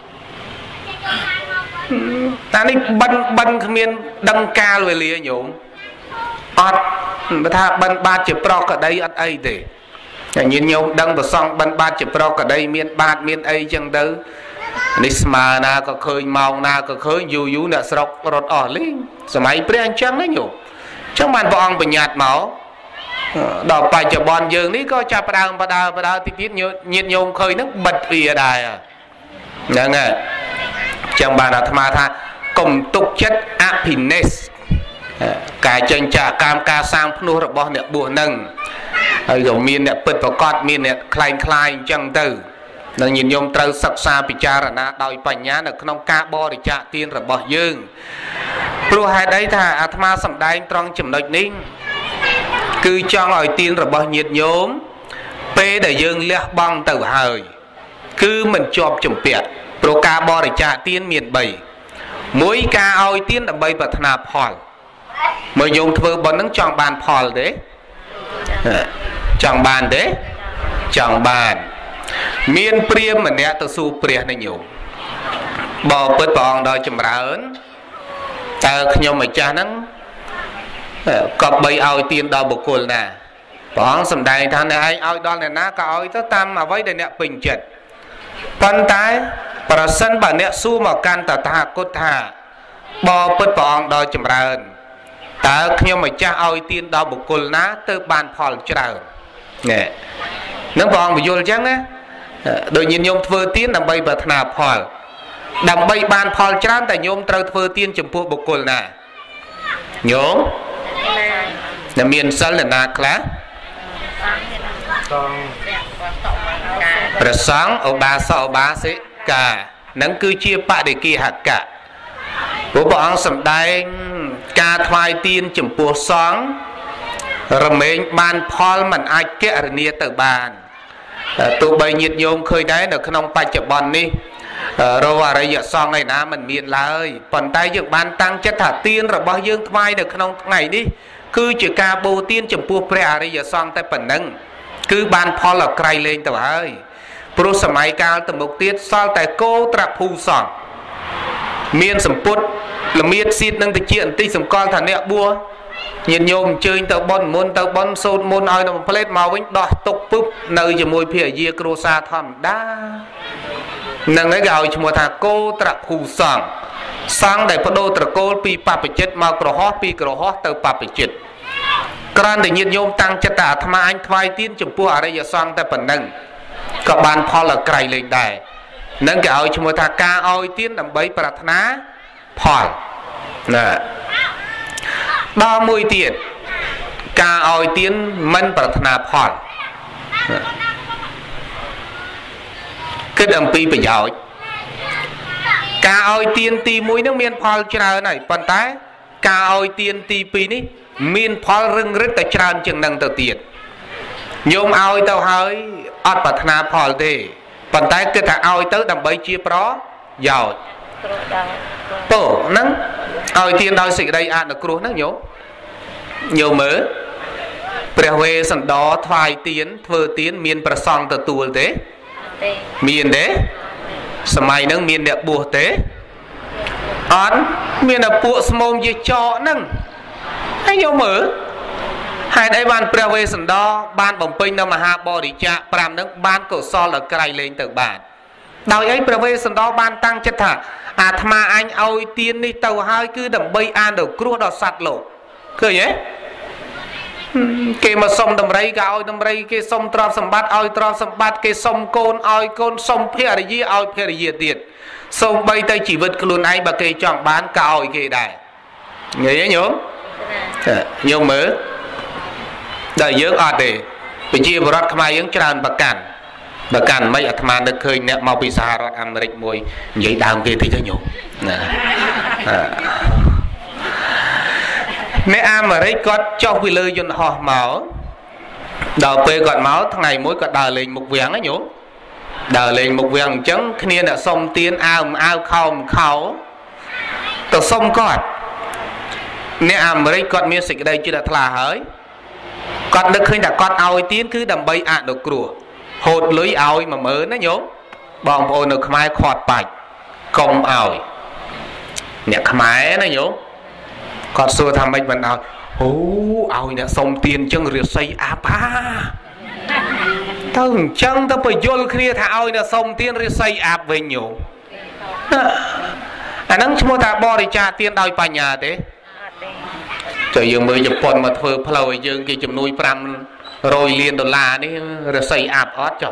តែនេះបិណ្ឌបិណ្ឌគ្មានដឹងកាលវេលាញោមអត់បើថាបិណ្ឌបាតជាប្រុសក្តីអត់អីទេតែញាតិញោមដឹងប្រសងបិណ្ឌបាតជាប្រុសក្តីមានបាតមានអីចឹងទៅនេះស្មើណាក៏ឃើញម៉ោងណាក៏ឃើញយូរយូរអ្នកស្រុករត់អស់លេងសម័យព្រះអញ្ចឹងណាញោមចឹងបានព្រះអង្គបញ្ញត្តិមកដល់បច្ចុប្បន្នយើងនេះក៏ចាប់ផ្ដើមបដើបដើទីទៀតញាតិញោមឃើញហ្នឹងបិទវាដែរហ្នឹងហើយចឹងបានអាត្មាថាកុំទុកចិត្តអភិនេស្ការចេញចាកកម្មការសាងភ្នោះរបស់អ្នកបួសហ្នឹងហើយក៏មានអ្នកពិតប្រកបមានអ្នកคล้ายคล้ายអញ្ចឹងទៅនឹងញាតិញោមត្រូវសិក្សាពិចារណាដោយបញ្ញានៅក្នុងការបរិច្ចាគទានរបស់យើងព្រោះហេតុអីថាអាត្មាសម្ដែងត្រង់ចំណុចនេះគឺចង់ឲ្យទានរបស់ញាតិញោមពេលដែលយើងលះបង់ទៅហើយគឺមិនជាប់ជំពាក់ព្រោះការបរិច្ចាគទានមានបីមួយការឲ្យទានដើម្បីប្រាថ្នាផលមើលញោមធ្វើបុណ្យហ្នឹងចង់បានផលទេចង់បានទេចង់បានមានព្រាហ្មណ៍ម្នាក់ទៅសួរព្រះនេះញោមបបិទ្ធព្រះអង្គដល់ចម្រើនតើខ្ញុំម្ចាស់ហ្នឹងក៏បីឲ្យទានដល់បុគ្គលណាព្រះអង្គសម្ដែងថាអ្នកឯងឲ្យដល់អ្នកណាក៏ឲ្យទៅតាមអ្វីដែលអ្នកពេញចិត្តប៉ុន្តែប្រសិនបើអ្នកសួរមកកាន់តថាគតថាបបិទ្ធព្រះអង្គដល់ចម្រើនតើខ្ញុំម្ចាស់ឲ្យទានដល់បុគ្គលណាទៅបានផលច្រើននេះនឹងព្រះអង្គបញ្យល់អញ្ចឹងណាដូចញាតិញោមធ្វើទានដើម្បីប្រាថ្នាផល đầm bay ban phò trán tại nhôm trâu phơ tiên chấm pua bộc cồn nè nhôm là miền sơn là na class rồi sáng ở ba sáu ba sẽ cả nắng cứ chia bạ để kia hạt cả bố bọn sầm đai ca thoai tiên chấm pua sáng rồi mình ban phò mình ai kẹt rồi nia từ bàn tụ bày nhiệt nhôm khơi đáy ởក្នុងbạch chập bòn đi rồi ở đây giờ xong này na mình miền là ơi còn tay dựng ban tăng chất thả tiên rồi bao dương thoai đượcក្នុងngày đi cứ chỉ ca bồ tiên chấm pua pre ở đây giờ xong tay phần nâng cứ ban phò là cày lên tàu ơi pro sầm mai cao tầm một tiết sao tại cô trap phù sòng miền sầm put là miền xịt nâng từ chuyện tí sầm con thằng nẹo bua nhiệt nhôm chơi tàu bon môn tàu bon sôn môn ai nó plate màu vĩnh đỏ tụcปุ๊บnơi chỉ môi phía dưới crosa thầm đa nâng ấy gạo chỉ một thằng cô trap phù sòng sang đại đô trap cô pi pa bị chết màu cỏ hót pi cỏ hót tàu pa bị chết cran để nhiệt nhôm tăng chất tạ tham anh thoai tiên chấm pua ở đây giờ sang tại phần nâng các bạn phò là cày lên đài nâng cái ao cho một thằng ca oi tiên làm bấy bạc ná phò nè ba mươi tiền ca oi tiên mân bạc ná phò cái đầm pi phải giỏi ca oi tiên ti mũi nước miên phò chờ này phần tái ca oi tiên ti pi ní miên phò rừng rất là tràn chừng nâng tờ tiền nhôm oi tao hơi ọt bạc ná phò đi phần tay cứ thằng ao tới đầm bấy chia pro giàu tổ nắng ao tiên đôi sĩ đây ăn được cua nó nhổ nhiều mớ bèo về sẵn đó thoai tiến thơ tiến miền bờ sông từ tuột thế miền đấy sầm nâng miền đẹp bùa thế ăn miền đẹp bùa smom gì cho nâng hay nhiều mớ hai đây ban bèo về sẵn đó ban bồng pin đâu mà ha bò đi chạ pram nâng ban cổ so là cày lên từ bàn đào ấy bèo về sẵn đó ban tăng chất thả à tham anh ôi tiên đi tàu hai cứ đầm bay an đầu cua đỏ sạt lộ cười nhé kê mà sông đầm rây cả ôi đầm rây kê sông tròn sầm bát ôi tròn sầm bát kê sông côn ôi côn sông phe gì ôi phe gì tiền sông bay tay chỉ vật luôn anh bà kê chọn bán cả ôi kê đài nhớ nhớ nhớ mớ đời dưỡng ọt để bị chia vào rót khai dưỡng tràn bạc cản bạc cản mấy ở tham được khơi nè mau bị xa rót Americ mùi vậy đào kia thì cho nhủ nè Americ có cho quy lư dân họ máu đầu quê gọn máu thằng này mỗi có đào lên một viếng ấy nhủ đào lên một viếng trắng khi là sông tiên ao ao không khẩu tàu sông cọt nè Americ có miếng xịt đây chưa đã thà hỡi con được khơi đã con ao tiến cứ đầm bay ạ được cua hột lưới ao mà mới nó nhớ bom ôn được mai khọt bạch công ao nhạc máy nó nhớ con xưa tham anh vẫn ao hú ao nè sông tiền chân rượt xây áp à tao chân tao phải vô kia thà ao nè sông tiền rượt xây áp về nhiều à nắng mua ta bo đi cha tiền đòi bà nhà thế trời dương mới nhập con mà thưa phơi dương kia chùm nuôi pram rồi liền đô la đi rồi xây áp ót cho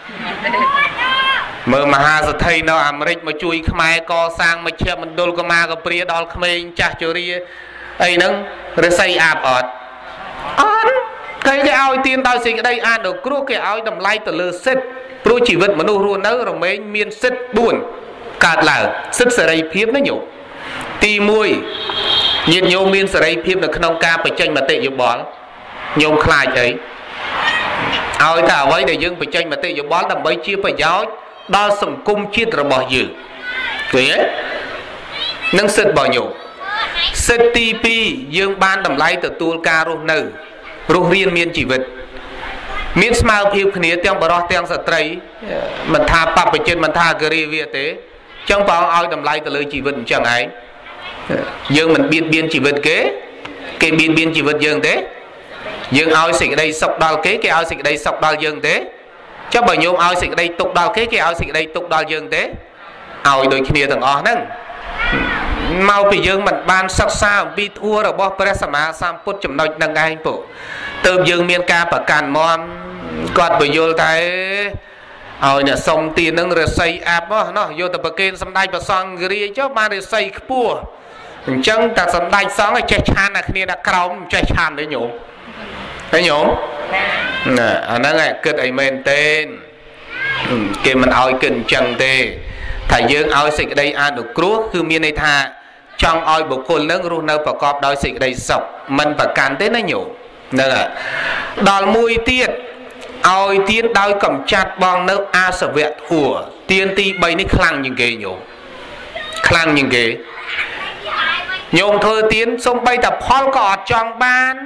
mơ mà ha giờ thấy nó Americ mà chui khai co sang mà che mình đôi con ma có pria đòn khmei cha chori ấy nâng rồi xây áp ót ót cái cái ao tiên tao xin ở đây ăn được cua cái ao đầm lay từ lơ xích pro chỉ vật mà nuôi luôn nỡ rồi mấy miên xích buồn cạt là sức sợi dây phím nó nhủ ti mùi nhiệt nhôm miên sợi dây phím được không ca phải tranh mà tệ dùng bón nhôm khai ấy ao ta với để dương phải tranh mà tệ dùng bón làm mấy chia phải giáo đo sầm cung chia rồi bỏ dự thế nâng sức bỏ nhủ xích ti pi dương ban đầm lay từ tua ca rô nử rô riêng miên chỉ vật miên smile phiêu khné tiếng bờ tiếng sợi trai mình tha pap phải trên mình tha gari việt thế trong bao ao đầm lay từ lời chỉ vật chẳng ấy dương mình biên biên chỉ vật kế cái biên biên chỉ vật dương thế dương ao xịt đây sọc đào kế cái ao xịt đây sọc đào dương thế cho bởi nhôm ao xịt đây tục đào kế cái ao xịt đây tục đào dương thế ao đôi kia thằng o nâng mau bị dương mình ban sắc xa bị thua rồi bỏ presama sam put chấm nói nâng anh phụ từ dương miên ca và càn mom còn bởi vô thấy ឲ្យអ្នកសុំទាននឹងរស័យអាប់ណោះយកទៅប្រគេនសម្ដេចព្រះសង្ឃរាជចុះបានរស័យខ្ពស់អញ្ចឹងតែសម្ដេចសង្ឃឲ្យចេះឆានតែគ្នាដាក់ក្រោមចេះឆានទេញោមទេញោមណាអាហ្នឹងឯងគិតអីមែនទេគេមិនឲ្យគិតអញ្ចឹងទេថាយើងឲ្យសេចក្តីអនុគ្រោះគឺមានន័យថាចង់ឲ្យបុគ្គលនឹងរស់នៅប្រកបដោយសេចក្តីសុខមិនប្រកាន់ទេណាញោមហ្នឹងហើយដល់មួយទៀតឲ្យទានដោយកំចាត់បងនៅអាសវៈធัวទានទីបីនេះខ្លាំងជាងគេញោមខ្លាំងជាងគេញោមធ្វើទានសំបីតែផលក៏អត់ចង់បាន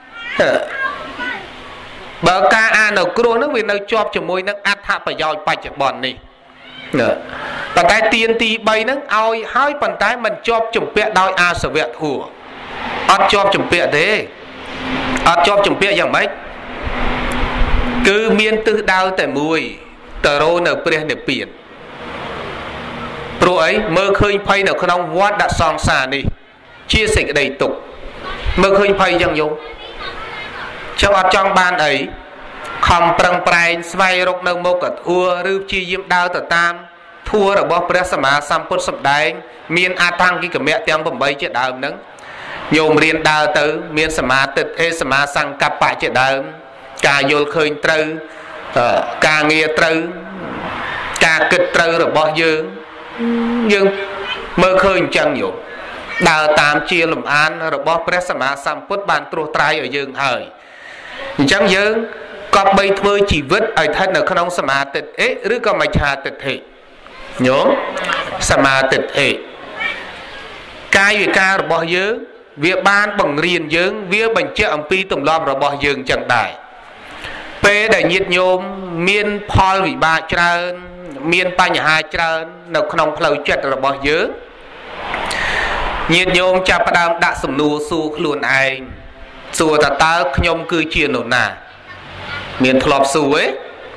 បើការអនុគ្រោះនឹងវានៅជាប់ជាមួយនឹងអត្ថប្រយោជន៍បច្ចុប្បន្ននេះប៉ុន្តែទានទីបីហ្នឹងឲ្យហើយប៉ុន្តែមិនជាប់ជំពាក់ដោយអាសវៈធัวអត់ជាប់ជំពាក់ទេអត់ជាប់ជំពាក់យ៉ាងម៉េចគឺមានទិសដៅតែមួយទៅរកនៅព្រះនិព្វានព្រោះអីមើលឃើញភ័យនៅក្នុងវដ្តសង្សារនេះជាសេចក្តីទុក្ខមើលឃើញភ័យយ៉ាងយំចង់អត់ចង់បានអីខំប្រឹងប្រែងស្វែងរកនៅមុខធัวឬព្យាយាមដើរទៅតាមធัวរបស់ព្រះសម្មាសម្ពុទ្ធសម្ដែងមានអដ្ឋង្គិកមៈទាំងប្រាំបីជាដើមហ្នឹងញោមរៀនដើរទៅមានសមាទិដ្ឋិសមាសង្កប្បៈជាដើមការយល់ឃើញត្រូវការងារត្រូវការគិតត្រូវរបស់យើងយើងមើលឃើញអញ្ចឹងយោដើរតាមជាលំអានរបស់ព្រះសម្មាសម្ពុទ្ធបានត្រួសត្រាយឲ្យយើងហើយអញ្ចឹងយើងក៏បីធ្វើជីវិតឲ្យស្ថិតនៅក្នុងសមាទិដ្ឋិឬក៏មច្ឆាទិដ្ឋិញោមសមាទិដ្ឋិកាយវិការរបស់យើងវាបានបង្រៀនយើងវាបញ្ជាក់អំពីទម្លាប់របស់យើងចឹងដែរពេលដែលញាតិញោមមានផលវិបាកច្រើនមានបញ្ហាច្រើននៅក្នុងផ្លូវចិត្តរបស់យើងញាតិញោមចាប់ផ្ដើមដាក់សំណួរសួរខ្លួនឯងសួរតើតើខ្ញុំគឺជានរណាមានធ្លាប់សួរទេ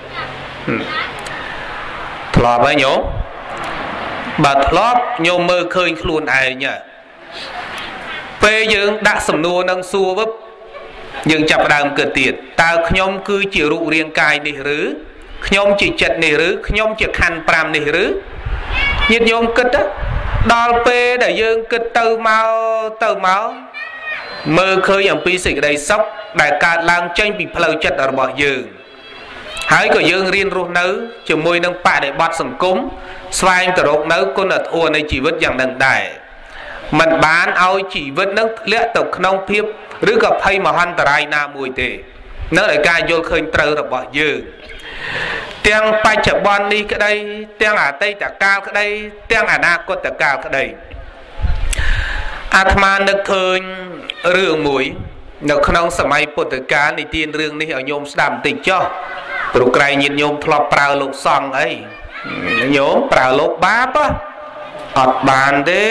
ធ្លាប់ហើយញោមបើធ្លាប់ញោមមើលឃើញខ្លួនឯងពេលយើងដាក់សំណួរនឹងសួរវឹបយើងចាប់ផ្ដើមគិតទៀតតើខ្ញុំគឺជារូបរាងកាយនេះឬខ្ញុំជាចិត្តនេះឬខ្ញុំជាខណ្ឌប្រាំនេះឬញាតិញោមគិតដល់ពេលដែលយើងគិតទៅមកទៅមកមើលឃើញអំពីសេចក្តីសុខដែលកើតឡើងចេញពីផ្លូវចិត្តរបស់យើងហើយក៏យើងរៀនរស់នៅជាមួយនឹងបដិបត្តិសង្គមស្វែងទៅរកនៅគុណធម៌នៃជីវិតយ៉ាងនឹងដែរមិនបានឲ្យជីវិតនឹងធ្លាក់ទៅក្នុងភាពឬក៏ភ័យមហន្តរាយណាមួយទេនៅឯការយល់ឃើញត្រូវរបស់យើងទាំងបច្ចុប្បន្ននេះក្តីទាំងអតីតកាលក្តីទាំងអនាគតកាលក្តីអាត្មានឹកឃើញរឿងមួយនៅក្នុងសម័យពុទ្ធកាលនិទានរឿងនេះឲ្យញោមស្ដាប់បន្តិចចុះព្រោះក្រែងញាតិញោមធ្លាប់ប្រើលោកសង្ឃអីញោមប្រើលោកបាបអត់បានទេ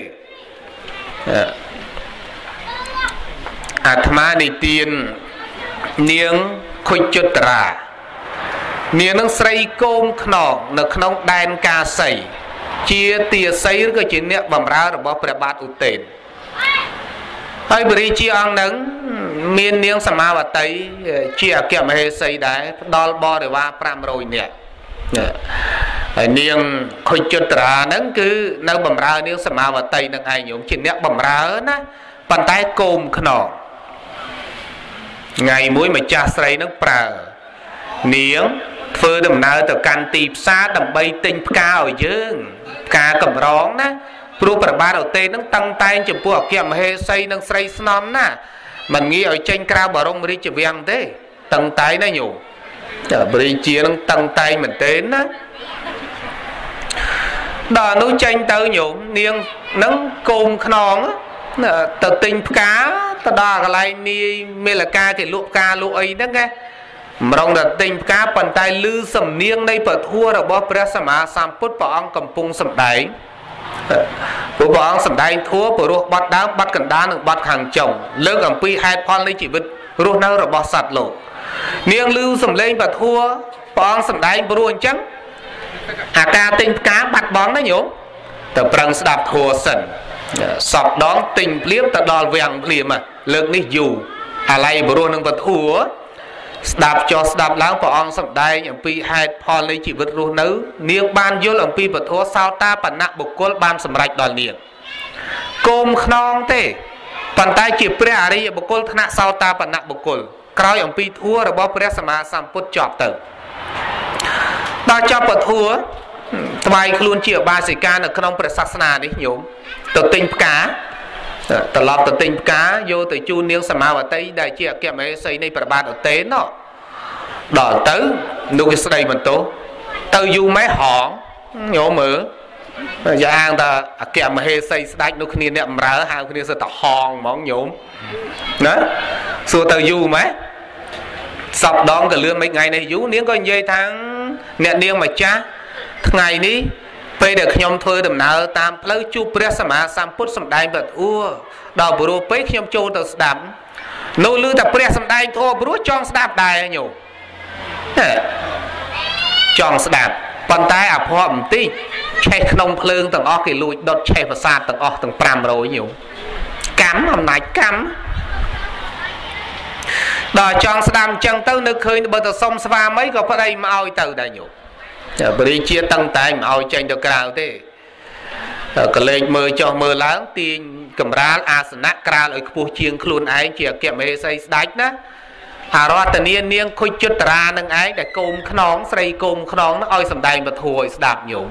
អាត្មានិទាននាងខុជុត្រានាងនឹងស្រីកូមខ្នងនៅក្នុងដែនកាសីជាទាសីឬក៏ជាអ្នកបម្រើរបស់ព្រះបាទឧទេនហើយបរិជាអង្គនឹងមាននាងសមាវតីជាអគ្គមហេសីដែរផ្ដល់បរិវារប្រាំរយនាក់ហើយនាងខុជុត្រាហ្នឹងគឺនៅបម្រើនាងសមាវតីនឹងឯងញោមជាអ្នកបម្រើណាប៉ុន្តែកូមខ្នងថ្ងៃមួយម្ចាស់ស្រីនឹងប្រើនាងធ្វើដំណើរទៅកាន់ទីផ្សារដើម្បីទិញផ្កាឲ្យយើងផ្កាកម្រងណាព្រោះព្រះបាទឧទេននឹងតឹងតែងចំពោះអគ្គមហេសីនិងស្រីស្នំណាមិនងាយឲ្យចេញក្រៅបរមរាជវាំងទេតឹងតែងណាញោមតែបរិជានឹងតឹងតែងមែនទេណាដល់នោះចេញទៅញោមនាងនឹងកូមខ្នងទៅទិញផ្កាទៅដល់កន្លែងនាយមេលកាគេលក់ផ្កាលក់អីហ្នឹងណាម្ដងទៅទិញផ្កាប៉ុន្តែឮសំនៀងនៃពធัวរបស់ព្រះសម្មាសម្ពុទ្ធព្រះអង្គកំពុងសម្ដែងព្រោះព្រះអង្គសម្ដែងធัวព្រោះបត់ដើមបត់កណ្ដាលនិងបត់ខាងចុងលើកអំពីហេតុផលនៃជីវិតរស់នៅរបស់សត្វលោកនាងឮសំឡេងពធัวព្រះអង្គសម្ដែងព្រោះអញ្ចឹងអាការទិញផ្កាបាត់បង់ណាញោមទៅប្រឹងស្ដាប់ធัวសិនសពដងទិញភ្លាមទៅដល់វាំងភ្លាមលើកនេះយូរអាឡ័យព្រោះនឹងពធัว đạp cho đạp láng của ông sầm đai những pi hai pho lấy chỉ vật luôn nữ niềng ban vô làm pi vật thua sao ta bản nặng bục côn ban sầm rạch đòn niềng côm non thế bàn tay chỉ pre ở đây bục côn thằng sao ta bản nặng bục côn cào những pi thua rồi bỏ pre sama sam put chọc tử ta chọc vật thua vài luôn chỉ ở ba sĩ ca ở trongประศาสนาđấy nhổm tự tinh cá tự lọt tự tinh cá vô tự chu niêu sama và tây đại chỉ kẹm ấy xây này phải bàn ở tế nó đỏ tới nuôi cái xây mình tốt từ du mấy họ nhổ mở giờ ăn ta kẹm mà hay xây đánh nó khi niệm rỡ hàng khi niệm ta hòn món nhổm đó xua từ du mấy sập đón cả lươn mấy ngày này du niếng coi dây tháng nẹt niêng mà cha ngày ní bây giờ nhom thôi đầm nào tam lấy chu pre sama sam put sam đai bật ua đào bồ pe nhom châu từ đầm nô lư tập pre sam đai thô bồ chong đạp đai nhổ chong đạp bàn tay à phom tí chạy nông phơi tầng o kì lùi đột chạy vào xa tầng o tầng pram rồi nhổ cắm hôm nay cắm đào chong đạp chân tới nước khơi bờ tờ sông Sapa mấy có ở đây mà ao từ đây nhổ bởi chia tăng tay mà ao tranh được cao thế cái lên mơ cho mơ láng tiền cầm ra asana cao ở khu chiêng khuôn ấy chỉ kẹm mê xây đách đó hà ra tận niên niên khôi chút ra nâng ấy để côm khóng xây côm khóng nó oi sầm đai mà thổi đạp nhổ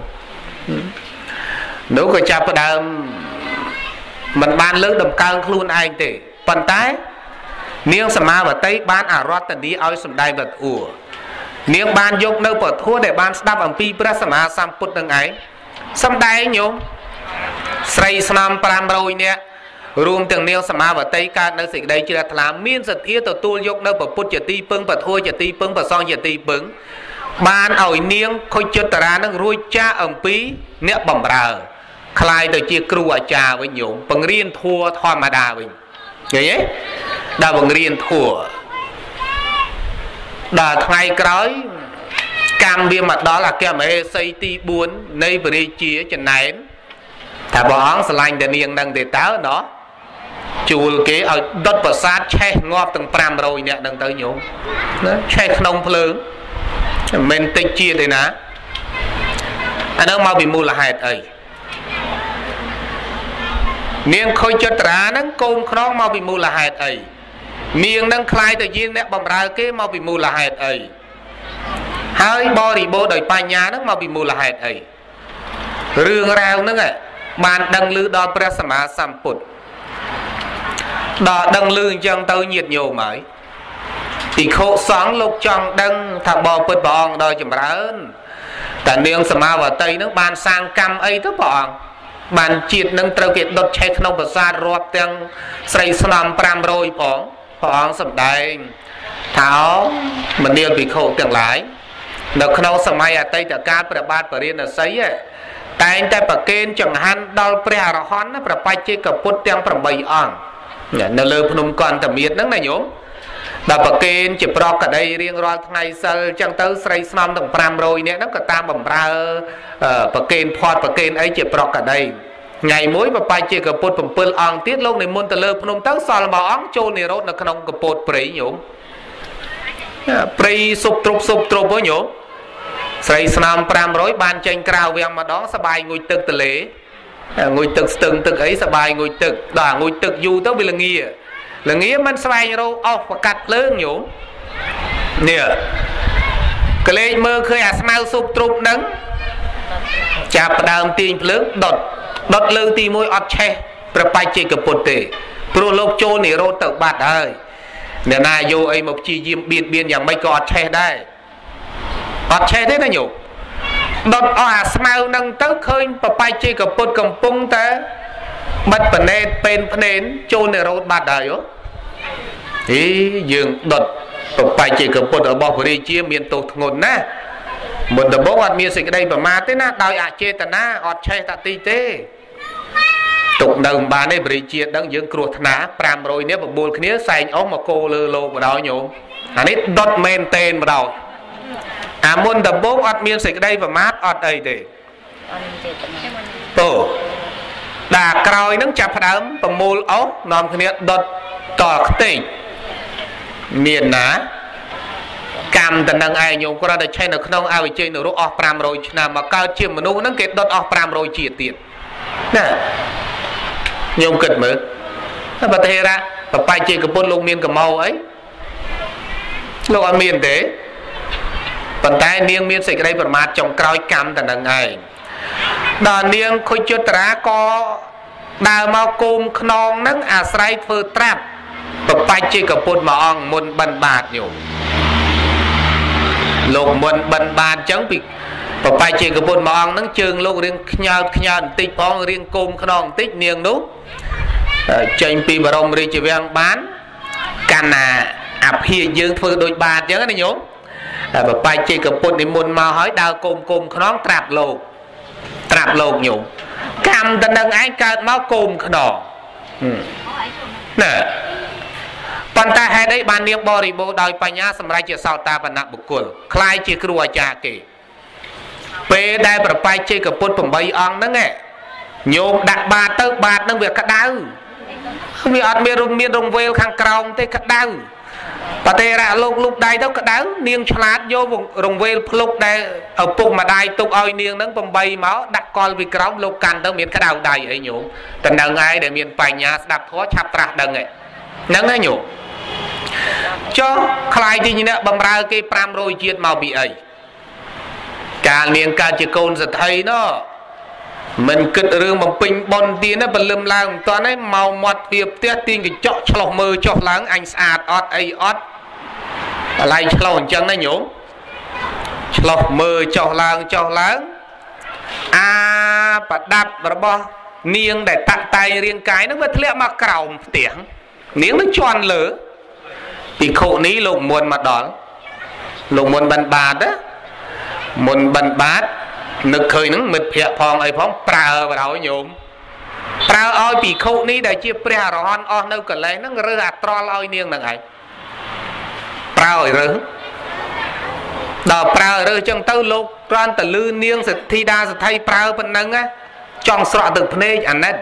nếu có chạp đàm mình ban lớn đầm cao khuôn anh thế phần tái niên sầm ma và tây ban à ra tận đi oi sầm đai mà ủa niềng ban dục nơi bờ thua để ban đáp bằng pi pra sama sam put nâng ấy sam đai nhôm say sam pram rồi nè rùm từng niềng sama và tây ca nơi xịt đây chỉ là làm miên giật thiết tổ tu dục nơi bờ put chợ ti pưng bờ thua chợ ti pưng bờ son chợ ti pưng ban ỏi niềng khôi chợ tara nâng ruồi cha ẩm pi nè bầm rờ khai từ chia kêu cha với nhôm bằng riêng thua thoa mà đà với vậy ấy đà bằng riêng thua đà ngày cõi cam biên mặt đó là kẹm ấy xây ti buôn nơi vừa đi chia chân này thà bỏ óng sành để niềng đằng để táo đó chùa kế ở đất và sát che ngọt từng pram rồi nè đằng tới nhổ che nông phơi mình tịch chia đây ná anh đâu mau bị mua là hạt ấy niềng khôi chất ra nắng côn không mau bị mua là hạt ấy miệng đang khai tự nhiên nè bầm ra cái mau bị mù là hạt ấy hai bo đi bo đời pa nhà nó mau bị mù là hạt ấy rương rau nữa này bàn đằng lư đo pre sama sam put đo đằng lư chân tới nhiệt nhiều mới thì khô sáng lục trong đằng thà bò bật bòn đòi chầm rán tại niềng sama và tây nó bàn sang cam ấy đó bọn bàn chiết nâng trâu kiệt đột chạy nông bờ xa rọp tiếng xây sầm pram rồi bọn họ sầm đai tháo mình điêu bị khổ từng lái được khâu sầm mai ở tây tại caประบาดประเรียนở sấy ấy tại tại bậc kén chẳng han đo pre hà hòn nóประไปchơi cặp put tiếngประbảy on nó lơ phun con tầm miệt nắng này nhổm đo bậc kén chỉ pro cả đây riêng rồi ngày sau chẳng tới xây xong tầm pram rồi nè nó cả tam bầm ra bậc kén phật bậc kén ấy chỉ pro cả đây ngày mỗi mà bay chơi cặp bột bầm pơ on tiết lúc này môn tờ lơ phun tớ soi mà óng trôn này rốt là không cặp bột prey nhổm prey sụp trục sụp trục với nhổm xây xong pram rồi ban tranh cao về mà đó sao bài ngồiตึกtờ lễ ngồiตึกtừngตึกấy sao bài ngồiตึกđỏ ngồiตึกdù tớ bị là nghia là nghia mình sao bài đâu off và cắt lớn nhổm nè cái lên mơ khơi à sao sụp trục nắng chạp đàm tiền lớn đột đột lư tì môi ọt cheประไปchơi cặp bột tệ pro lộc trôn này rốt tự bạt ơi nè na vô ấy một chi diêm biên biênอย่างmấy có ọt che đây ọt che thế này nhủ đột à smile nâng tới khơiประไปchơi cặp bột cầm pung té bắt phần nét pen nến trôn này rốt bạt đời ó ý dường độtประไปchơi cặp bột ở bao đi chia miền tổ ngôn na một đợt bố ọt miền xịt đây mà ma thế na đào ạ chê ta na ọt che ta ti tê tục đồng bà này bị chia đang dưỡng cột ná pram rồi nếu mà buồn kia xài ống mà cô lơ lô vào đó nhổ anh ấy đốt men tên vào đầu à muốn đập bố ọt miên xịt đây và mát ọt đây để tổ đà còi nắng chập đám và mùi ốc nằm kia đốt tọt tỉnh miền ná កម្មតនឹងឯងញោមគាត់តែឆេះនៅក្នុងអវិជ័យនរកអស់ប្រាំរយឆ្នាំមកកើតជាមនុស្សហ្នឹងគេដុតអស់ប្រាំរយជាតិទៀតណាញោមគិតមើលបតេរៈបបាយជ័យកពុទ្ធលោកមានកម្មោអីលោកអត់មានទេប៉ុន្តែនាងមានសេចក្តីប្រមាទចុងក្រោយកម្មតនឹងឯងដល់នាងខុជតរាក៏ដើរមកគុំខ្នងហ្នឹងអាស្រ័យធ្វើត្រាប់បបាយជ័យកពុទ្ធមួយអង្គមុនបិណ្ឌបាតញោមលោកមុនបិណ្ឌបាតអញ្ចឹងពីបបាយជ័យកពុទ្ធមួយអង្គហ្នឹងជើងលោករៀងខ្ញើតខ្ញើតបន្តិចផងរៀងគុំខ្នងបន្តិចនាងនោះចេញពីបរមរាជវាំងបានកាលណាអភិយើងធ្វើដូចបាតអញ្ចឹងណាញោមបបាយជ័យកពុទ្ធនិមន្តមកហើយដើរគុំគុំខ្នងត្រាប់លោកត្រាប់លោកញោមកម្មតនឹងឯងកើតមកគុំខ្នងណាប៉ុន្តែហេតុអីបាននាងបរិបូរដោយបញ្ញាសម្រាប់ជាសោតាបនៈបុគ្គលคล้ายជាគ្រូអាចារ្យគេពេលដែលប្របាយជ័យកពុទ្ធប្រាំបីអង្គហ្នឹងញោមដាក់បាតទៅបាតហ្នឹងវាក្តៅវាអត់មានរំមានរង្វេលខាងក្រោមទេក្តៅបតេរៈលោកលុបដៃទៅក្តៅនាងឆ្លាតយករង្វេលភ្លុកដែលឪពុកម្ដាយទុកឲ្យនាងហ្នឹងប្រាំបីមកដាក់កលពីក្រោមលោកកាន់ទៅមានក្តៅដៃអីញោមតែនឹងឯងដែលមានបញ្ញាស្ដាប់ធម៌ឆាប់ត្រាស់ដឹងហ្នឹងហ្នឹងញោមចុះខ្លាយទីនេះបំរើគេប្រាំរយជាតិមកពីអីកាលនាងកើតជាកូនសទ្ធិណោះមិនគិតរឿងបំពេញបុណ្យទានណាបលឹមឡើងមិនតាន់ឯងមកមាត់វាផ្ទះទាញកញ្ចក់ឆ្លោះមើលចុះឡើងអញស្អាតអត់អីអត់កន្លែងឆ្លោះអញ្ចឹងណាញោមឆ្លោះមើលចុះឡើងចុះឡើងអាប្រដាប់របស់នាងដែលតាក់តែងរាងកាយហ្នឹងវាធ្លាក់មកក្រោមផ្ទះនាងនឹងជន់លើពីខុនេះលោកមុនមកដល់លោកមុនបិណ្ឌបាតណាមុនបិណ្ឌបាតនឹកឃើញហ្នឹងមិត្តភ័ក្ដិផងអីផងប្រើបរោញោមប្រើឲ្យពីខុនេះដែលជាព្រះអរហន្តអស់នៅកន្លែងហ្នឹងរើសអាត្រល់ឲ្យនាងហ្នឹងឯងប្រើឲ្យរើសដល់ប្រើរើសអញ្ចឹងទៅលោកគ្រាន់តែលឺនាងសទ្ធីតាសទ្ធិប្រើប៉ុណ្ណឹងណាចង់ស្រក់ទឹកភ្នែកអាណិត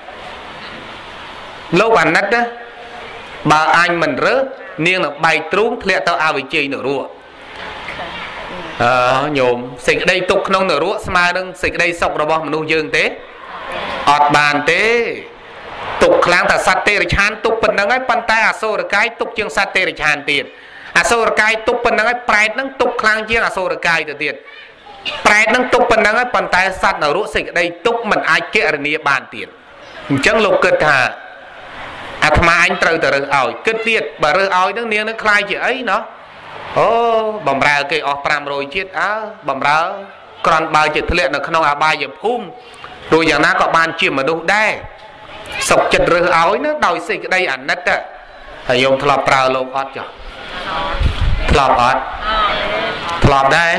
លោកអាណិតណាបើអញមិនរើសនាងនឹងបែកទ្រូងធ្លាក់ទៅអវិជ័យនរកអើញោមសេចក្តីទុកក្នុងនរកស្មើនឹងសេចក្តីសុខរបស់មនុស្សយើងទេអត់បានទេទុកខ្លាំងតែសត្វទេរឆានទុកប៉ុណ្្នឹងហើយប៉ុន្តែអសូរកាយទុកជាងសត្វទេរឆានទៀតអសូរកាយទុកប៉ុណ្្នឹងហើយប្រែតនឹងទុកខ្លាំងជាងអសូរកាយទៅទៀតប្រែតនឹងទុកប៉ុណ្្នឹងហើយប៉ុន្តែសត្វនរកសេចក្តីទុកមិនអាចគណនាបានទៀតអញ្ចឹងលោកគិតថាអាត្មាអញត្រូវតែរើសឲ្យគិតទៀតបើរើសឲ្យនឹងនាងនឹងខ្លាយជាអីណោះអូបំរើគេអស់ប្រាំរយជាតិអើបំរើក្រន់បើជាធ្លាក់នៅក្នុងអបាយភូមិព្រោះយ៉ាងណាក៏បានជាមនុស្សដែរសុខចិត្តរើសឲ្យណាដោយសេចក្តីអាណិតហើយយមធ្លាប់ប្រើលោកអត់ចុះធ្លាប់អត់ធ្លាប់ដែរ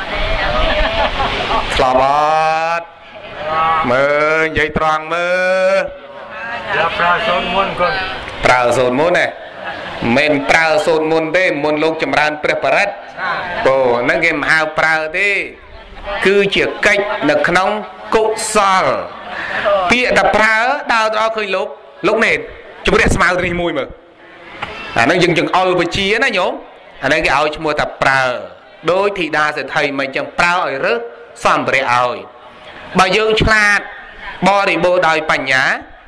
ធ្លាប់អត់មើលនិយាយត្រង់មើលប្រើសូនមុនគាត់ប្រើសូនមុនណាមិនប្រើសូនមុនទេមុនលោកចម្រើនព្រះបរិត្តអូហ្នឹងគេមិនហៅប្រើទេគឺជាកិច្ចនៅក្នុងកុសលពាក្យតែប្រើដើរដល់ឃើញលោកលោកនេះជំរះស្មៅនេះមួយមើលអាហ្នឹងយើងចង្អុលវិជាណាញោមអាហ្នឹងគេឲ្យឈ្មោះថាប្រើដោយធីតាសេដ្ឋីមិនចឹងប្រើឲ្យរើសសម្ភារៈឲ្យបើយើងឆ្លាតបរិបូរដោយបញ្ញា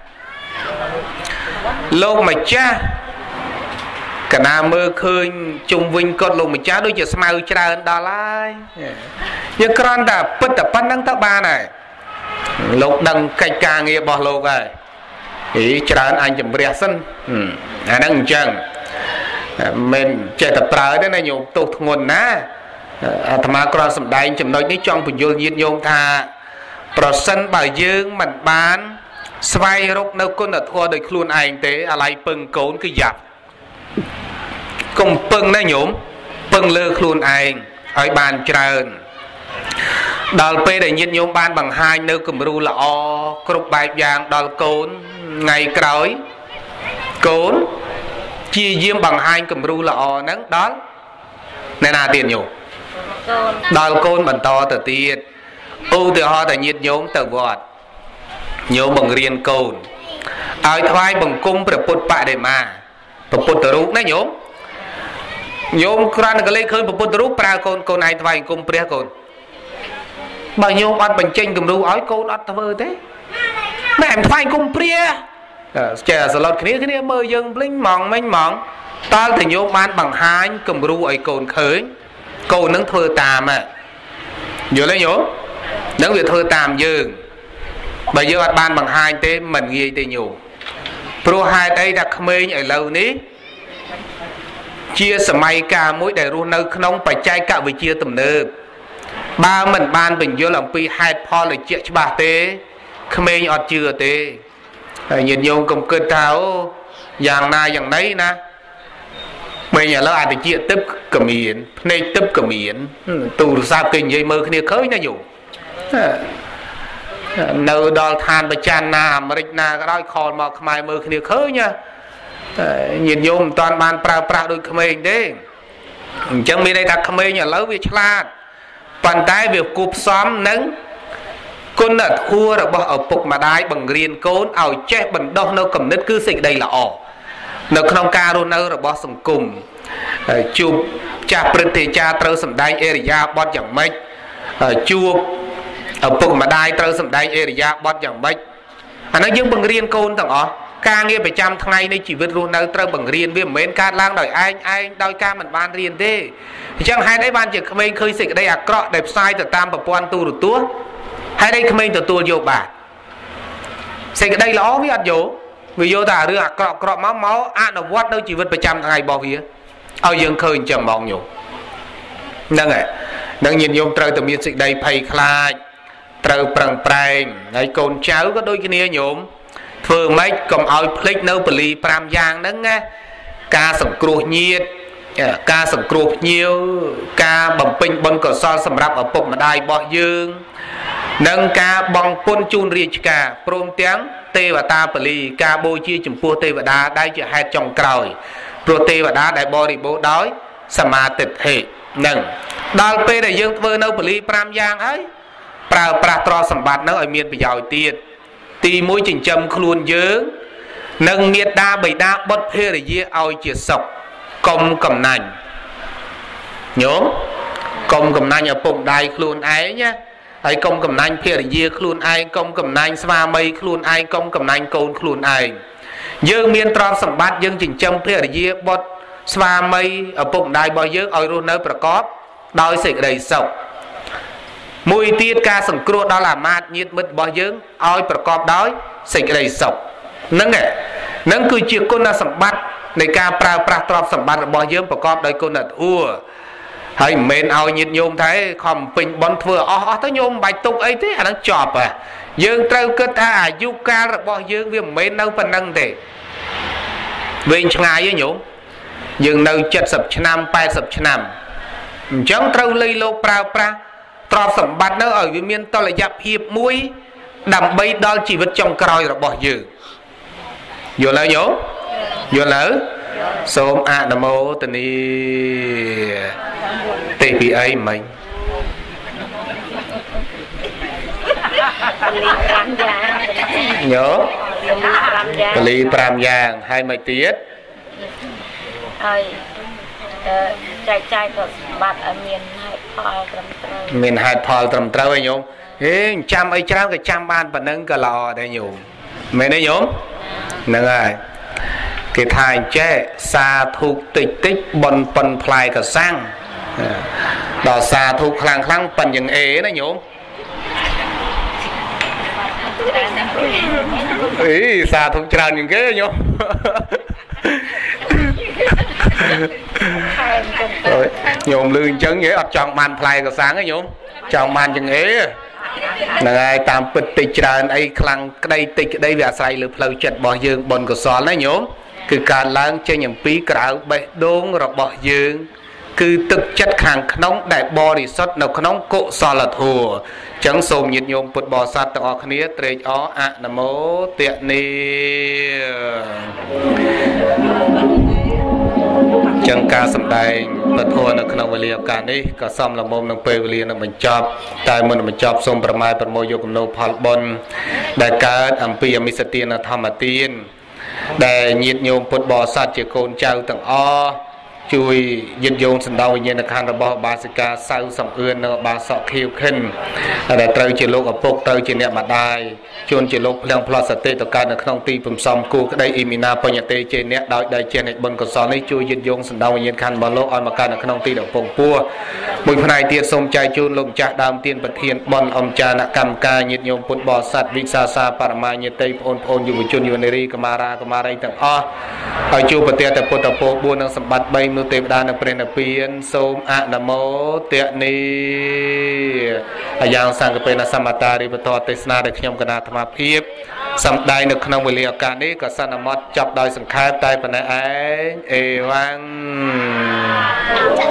លោកម្ចាស់កណាមើលឃើញជុំវិញគាត់លោកម្ចាស់ដូចជាស្មៅច្រើនដល់ហើយយើងគ្រាន់តែពិតតែប៉ុណ្្នឹងទៅបានហើយលោកដឹងកិច្ចការងាររបស់លោកហើយអីច្រើនអញជំរះសិនអាហ្នឹងអញ្ចឹងមិនចេះតែប្រើទេណាញោមទោសធ្ងន់ណាអាត្មាគ្រាន់សម្ដែងចំណុចនេះចង់បញ្យល់ញាតិញោមថាប្រសិនបើយើងមិនបានស្វែងរកនៅគុណធម៌ដោយខ្លួនឯងទេអាឡ័យពឹងកូនគឺយ៉ាប់កុំពឹងណាញោមពឹងលើខ្លួនឯងឲ្យបានច្រើនដល់ពេលដែលញាតិញោមបានបង្ហាញនៅគំរូល្អគ្រប់បែបយ៉ាងដល់កូនថ្ងៃក្រោយកូនជាយាមបង្ហាញគំរូល្អហ្នឹងដល់អ្នកណាទៀតញោមដល់កូនបន្តទៅទៀតឧទាហរណ៍តែញាតិញោមទៅវត្តញោមបង្រៀនកូនឲ្យថ្វាយបង្គំព្រះពុទ្ធបដិមាព្រះពុទ្ធរូបណាញោម nhôm kran cái lấy khơi một bút rút pra con con này vài cùng pre con bao nhiêu ăn bánh chanh cùng đủ ói con ăn thơ thế mẹ em vài cùng pre chờ giờ lọt cái này cái này mơ dương linh mỏng mênh mỏng ta thì nhôm ăn bằng hai cùng đủ ấy con khơi con nâng thơ tàm à nhớ lấy nhớ nâng việc thơ tàm dương bây giờ ban bằng hai thế mình ghi tê nhủ pro hai đây đặt mê ở lâu ní chia sầm may cả mỗi đại luôn nơi không phải trai cả với chia tầm nơ ba mình ban bình vô làm pi hai pho là chia cho bà tê mê ọt chưa tê nhìn nhung công cơ tháo dạng na dạng đấy na bây giờ nó ai thì chia tiếp cầm miền nên tiếp cầm miền tù sao kinh vậy mơ kia khơi nha nhủ nơi đo than và chan na mà địch na cái đó còn mà mai mơ kia khơi nha nhìn vô toàn ban pra pra đôi khmer đấy chẳng biết đây ta khmer nhà lớn việc chla bàn tay việc cụp xóm nắng con là thua rồi bỏ ở phục mà đai bằng riêng côn ảo che bằng đâu đâu cầm nứt cứ xịt đây là ỏ nó không ca luôn đâu rồi bỏ sầm cùng chụp cha prete cha trâu sầm đai area bọt chẳng mấy chua ở phục mà đai trâu sầm đai area bọt chẳng mấy anh nói dương bằng riêng côn thằng ó ca nghe phải trăm thằng này chỉ biết luôn đâu trâu bằng riêng với mến ca lang đòi anh anh đòi ca mình ban riêng thế chẳng hai đấy ban chỉ mình khơi xịt đây à cọ đẹp sai từ tam và quan tu được tua hai đây mình từ tua vô bà xịt đây là ó với ăn vô vì vô ta đưa cọ cọ máu máu ăn nó vót đâu chỉ biết phải trăm thằng này bỏ vía ao dương khơi chầm mong nhiều nâng ạ nâng nhìn vô trâu từ miền xịt đây pay khai trâu prang prang ngày con cháu có đôi cái nia nhổm thường mấy còn ao plek nấu bì pram giang nâng nghe ca sủng cua nhiệt ca sủng cua nhiều ca bầm pin băng cỏ son sầm rạp ở bụng mà đai bỏ dương nâng ca băng pôn chun riêng ca prom tiếng tê và ta bì ca bôi chia chủng pua tê và đá đai chợ hai trong còi pro tê và đá đại bò đi bố đói sama tịch hệ nâng đal pe đại dương vơ nấu bì pram giang ấy pra pra tro sầm bát nấu ở miền bị giàu tiền tì mũi chỉnh châm khuôn dớ nâng miệt đa bầy đa bất phê để dê ao chia sọc công cầm nành nhớ công cầm nành ở bụng đai khuôn ấy nhá ấy công cầm nành phê để dê khuôn ai công cầm nành sva mây khuôn ai công cầm nành côn khuôn ai dơ miên tròn sầm bát dương chỉnh châm phê để dê bất sva mây ở bụng đai bao dơ ao luôn nơi cóp đôi sịch đầy sọc mùi tiết ca sừng cua đó là mát nhiệt mứt bao dưỡng oiประกอบ đói sịch đầy sọc nâng ạ nâng cứ chiếc con là sầm bátในการប្រើប្រាស់ទ្រព្យសម្បត្តិរបស់យើងប្រកបដោយគុណធម៌ហើយមិនមែនឲ្យញាតិញោមថាខំពេញបន់ធ្វើអស់អស់ទៅញោមបាច់ទុកអីទេអាហ្នឹងចប់ហ่ะយើងត្រូវគិតថាអាយុកាលរបស់យើងវាមិនមែននៅប៉ុណ្្នឹងទេវែងឆ្ងាយទេញោមយើងនៅเจ็ดสิบឆ្នាំแปดสิบឆ្នាំអញ្ចឹងត្រូវលៃលោកប្រើប្រាស់ទ្រព្យសម្បត្តិនៅឲ្យវាមានតុល្យភាពមួយដើម្បីដល់ជីវិតចុងក្រោយរបស់យើងយល់ហើយញោមយល់ហើយសូមអនុមោទនាទេពីអីមិញញោមបលីប្រាំយ៉ាងហើយមិនទៀតហើយចែកចាយទ្រព្យសម្បត្តិឲ្យមានហេតុផលត្រឹមត្រូវមានហេតុផលត្រឹមត្រូវឯញោមហេចាំអីច្រើនក៏ចាំបានប៉ុណ្ណឹងក៏ល្អដែរញោមមែនទេញោមហ្នឹងហើយគេថាអញ្ចេះសាធុតិចតិចបនប៉ុនផ្លែកសាំងដល់សាធុខ្លាំងខ្លាំងប៉ិនយ៉ាងអេណាញោមអីសាធុច្រើនជាងគេញោមញោមលឺអញ្ចឹងហ៎អត់ចង់បានផ្លែកសាំងទេញោមចង់បានជាងអេហ្នឹងហើយតាមពិតតិចច្រើនអីខ្លាំងក្តីតិចក្តីវាអាស្រ័យលើផ្លូវចិត្តរបស់យើងបុណ្យកុសលណាញោមគឺការឡើងចេញអំពីក្រៅបេះដូងរបស់យើងគឺទឹកចិត្តខាងក្នុងដែលបរិសុទ្ធនៅក្នុងកុសលធម៌អញ្ចឹងសូមញាតិញោមពុទ្ធបរិស័ទទាំងអស់គ្នាត្រេកអរអនុមោទនាចឹងការសម្ដែងពធនៅក្នុងវេលាឱកាសនេះក៏សមល្មមនឹងពេលវេលានឹងបញ្ចប់តែមុននឹងបញ្ចប់សូមប្រម៉ែប្រមោយកគំនូផលបុណ្យដែលកើតអំពីអមិសទានធម្មទានដែលញាតិញោមពុទ្ធបរិស័ទជាកូនចៅទាំងអស់ជួយយិនយងសម្ដៅវិញ្ញាណក្ខន្ធរបស់បាសិកាសៅសំអឿននៅបាសក់ខៀវខិនដែលត្រូវជាលោកឪពុកត្រូវជាអ្នកម្ដាយជួនជាលោកភ្លៀងផ្លោះសតិទៅកើតនៅក្នុងទីពំសំគូក្តីអ៊ីមីណាបញ្ញតេជេអ្នកដោយដែលជាអ្នកបុណ្យកុសលនេះជួយយិនយងសម្ដៅវិញ្ញាណក្ខន្ធរបស់លោកឲ្យមកកើតនៅក្នុងទីដ៏ពងពោះមួយផ្នែកទៀតសូមចែកជូនលោកម្ចាស់ដើមទានប្រធានបនអំចានកម្មការញាតិញោមពុទ្ធបរិស័ទវិសាសាបរមាញាតិបងប្អូនយុវជនយុវនារីកមារាកមារីទាំងអស់ឲ្យជួបប្រទានតែពុទ្ធពរbốnនិងសម្បត្តិ3មនុស្សទេវតានៅព្រះនិព្វានសូមអនុមោទនីអាយ៉ាងសង្ឃពេនសមតារិបតទេសនាដែលខ្ញុំគណៈអាត្មាភាពសម្ដែងនៅក្នុងវេលាឱកាសនេះក៏សន្មតចាប់ដោយសង្ខេបតែប៉ុណ្ណេះឯងអេវ៉ាំង